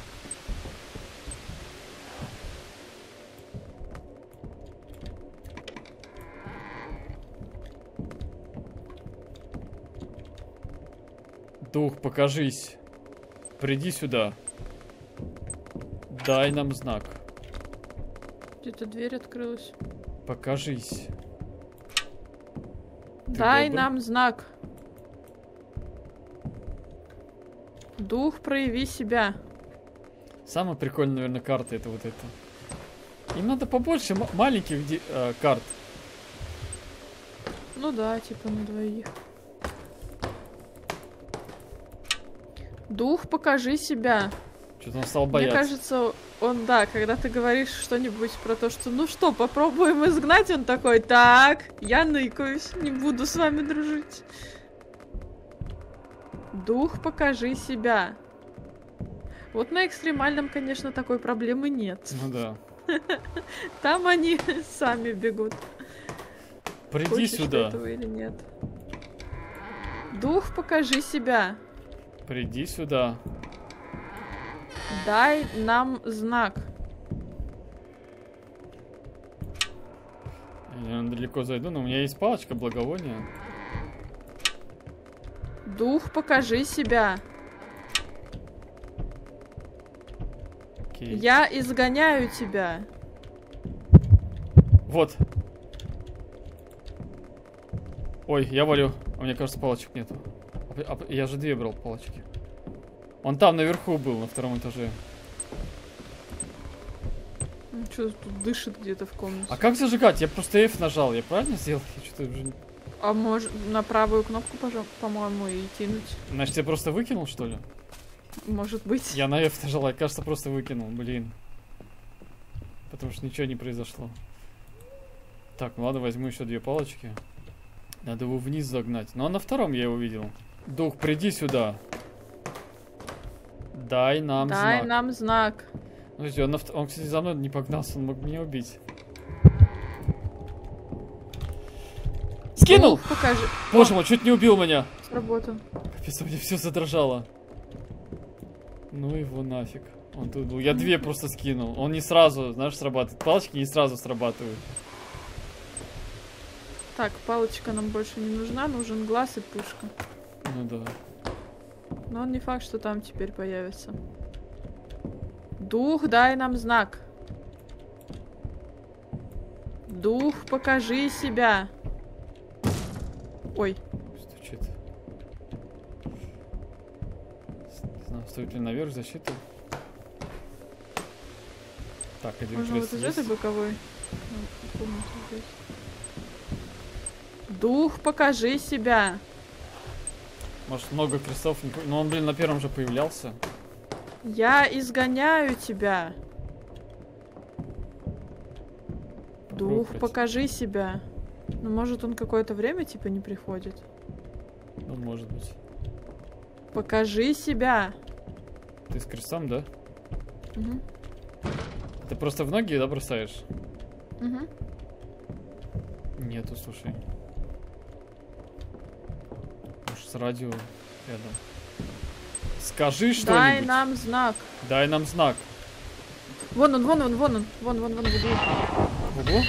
Дух, покажись. Приди сюда. Дай нам знак. Где-то дверь открылась. Покажись. Ты Дай добр? нам знак. Дух, прояви себя. Самая прикольная, наверное, карта это вот это. Им надо побольше маленьких э, карт. Ну да, типа на двоих. Дух, покажи себя. Что-то он стал бояться. Мне кажется, он, да, когда ты говоришь что-нибудь про то, что ну что, попробуем изгнать, он такой, так, я ныкаюсь, не буду с вами дружить. Дух, покажи себя. Вот на экстремальном, конечно, такой проблемы нет. Ну да. Там они сами бегут. Приди Хочешь сюда. этого или нет. Дух, покажи себя. Приди сюда. Дай нам знак. Я далеко зайду, но у меня есть палочка благовония. Дух, покажи себя. Окей. Я изгоняю тебя. Вот. Ой, я валю. А мне кажется, палочек нету. А, а, я же две брал палочки. Он там наверху был, на втором этаже. Ну, что тут дышит где-то в комнате? А как зажигать? Я просто F нажал. Я правильно сделал? Я что-то уже... А может на правую кнопку, по-моему, и кинуть? Значит, я просто выкинул, что ли? Может быть. Я на F нажал, я, кажется, просто выкинул. Блин. Потому что ничего не произошло. Так, ну ладно, возьму еще две палочки. Надо его вниз загнать. Ну а на втором я его видел. Дух, приди сюда. Дай нам Дай знак. нам знак. Подожди, он, на вт- он, кстати, за мной не погнался, он мог меня убить. Скинул! Дух, покажи. Боже мой, чуть не убил меня. Сработал. Капец, у меня все задрожало. Ну его нафиг. Он тут был. Я две просто скинул. Он не сразу, знаешь, срабатывает. Палочки не сразу срабатывают. Так, палочка нам больше не нужна, нужен глаз и пушка. Ну да. Но он не факт, что там теперь появится. Дух, дай нам знак. Дух, покажи себя. Ой. Стучит. Не знаю, стоит ли наверх защиты. Так, один Можно вот крест из есть. этой боковой. Ну, комнату здесь. Дух, покажи себя. Может, много крестов не... по- Но он, блин, на первом же появлялся. Я изгоняю тебя. Попробуй Дух, пройти. покажи себя. Ну, может, он какое-то время, типа, не приходит. Ну, может быть. Покажи себя. Ты с крестом, да? Угу. Ты просто в ноги, да, бросаешь? Угу. Нету, слушай. Может, с радио рядом. Скажи что-нибудь. Дай нам знак. Дай нам знак. Вон он, вон он, вон он. Вон, вон, вон, в углу. В углу?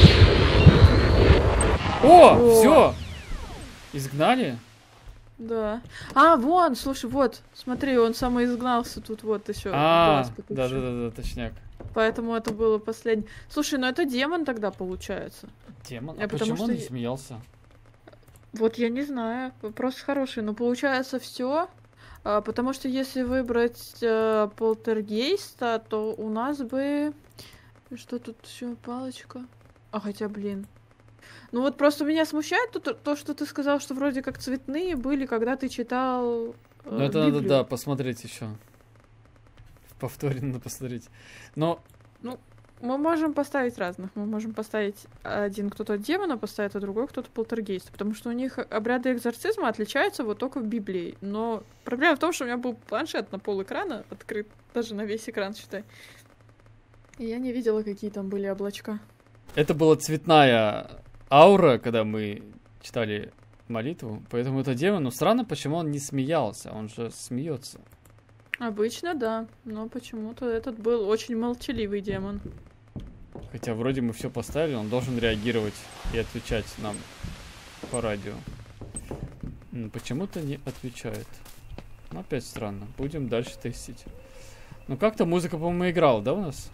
О, О. все. Изгнали? Да. А, вон, слушай, вот. Смотри, он самоизгнался тут вот еще. А, да, да, да, да, точняк. Поэтому это было последнее. Слушай, ну это демон тогда получается. Демон? А А потому почему он что не я- смеялся? Вот я не знаю. Вопрос хороший. Но получается все. Потому что если выбрать э, полтергейста, то у нас бы... Что тут еще? Палочка. А хотя, блин. Ну вот просто меня смущает то, то, что ты сказал, что вроде как цветные были, когда ты читал э, Ну это надо, Библию. да, посмотреть еще. В повторе надо посмотреть. Но Мы можем поставить разных. Мы можем поставить один кто-то демона поставит, а другой кто-то полтергейста. Потому что у них обряды экзорцизма отличаются вот только в Библии. Но проблема в том, что у меня был планшет на пол экрана открыт, даже на весь экран, считай. И я не видела, какие там были облачка. это была цветная аура, когда мы читали молитву. Поэтому это демон. Но странно, почему он не смеялся. Он же смеется. Обычно, да. Но почему-то этот был очень молчаливый демон. Хотя вроде мы все поставили, он должен реагировать и отвечать нам по радио. Но почему-то не отвечает. Ну, опять странно. Будем дальше тестить. Ну, как-то музыка, по-моему, играла, да, у нас?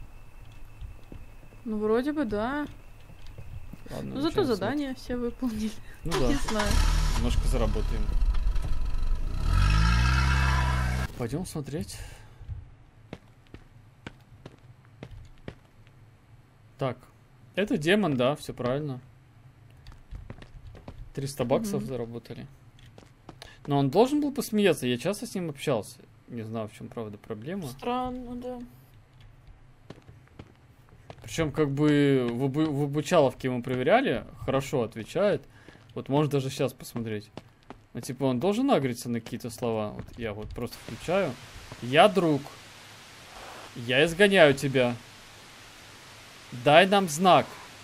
Ну, вроде бы, да. Ладно, Ну, зато задания все выполнили. Ну да. Не знаю. Немножко заработаем. Пойдем смотреть. Так. Это демон, да, все правильно. триста баксов Мгм. заработали. Но он должен был посмеяться. Я часто с ним общался. Не знаю, в чем, правда, проблема. Странно, да. Причем, как бы, в, обу- в обучаловке мы проверяли, хорошо отвечает. Вот можно даже сейчас посмотреть. Ну, типа, он должен агриться на какие-то слова. Вот я вот просто включаю. Я друг. Я изгоняю тебя. Дай нам знак.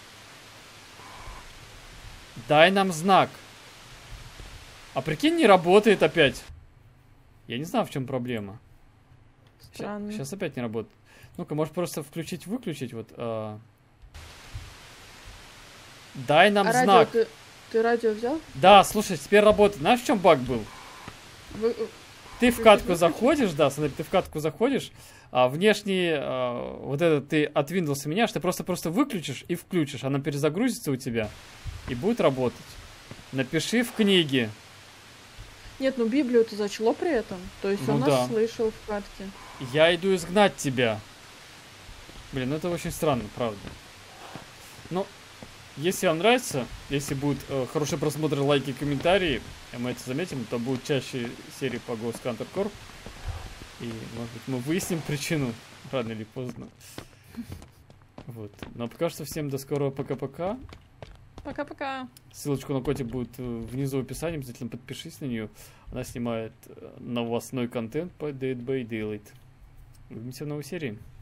Дай нам знак. А прикинь, не работает опять. Я не знаю, в чем проблема. Странно. Сейчас опять не работает. Ну-ка, может просто включить-выключить. Вот. а. Дай нам А радио знак. ты, ты радио взял? Да, слушай, теперь работает. Знаешь, в чем баг был? Вы... Ты в Включить, катку выключить? заходишь, да, смотри, ты в катку заходишь, а внешний, а, вот этот ты от Windows меняешь, ты просто-просто выключишь и включишь, она перезагрузится у тебя и будет работать. Напиши в книге. Нет, ну Библию-то зачло при этом. То есть Ну он да. нас слышал в катке. Я иду изгнать тебя. Блин, ну это очень странно, правда. Ну, если вам нравится, если будет э, хороший просмотр, лайки, комментарии, и мы это заметим, то будут чаще серии по Ghost Hunter Corp. И, может быть, мы выясним причину рано или поздно. Вот. Ну а пока что всем до скорого, пока-пока. Пока-пока. Ссылочку на котик будет э, внизу в описании, обязательно подпишись на нее. Она снимает э, новостной контент по Dead by Daylight. Увидимся в новой серии.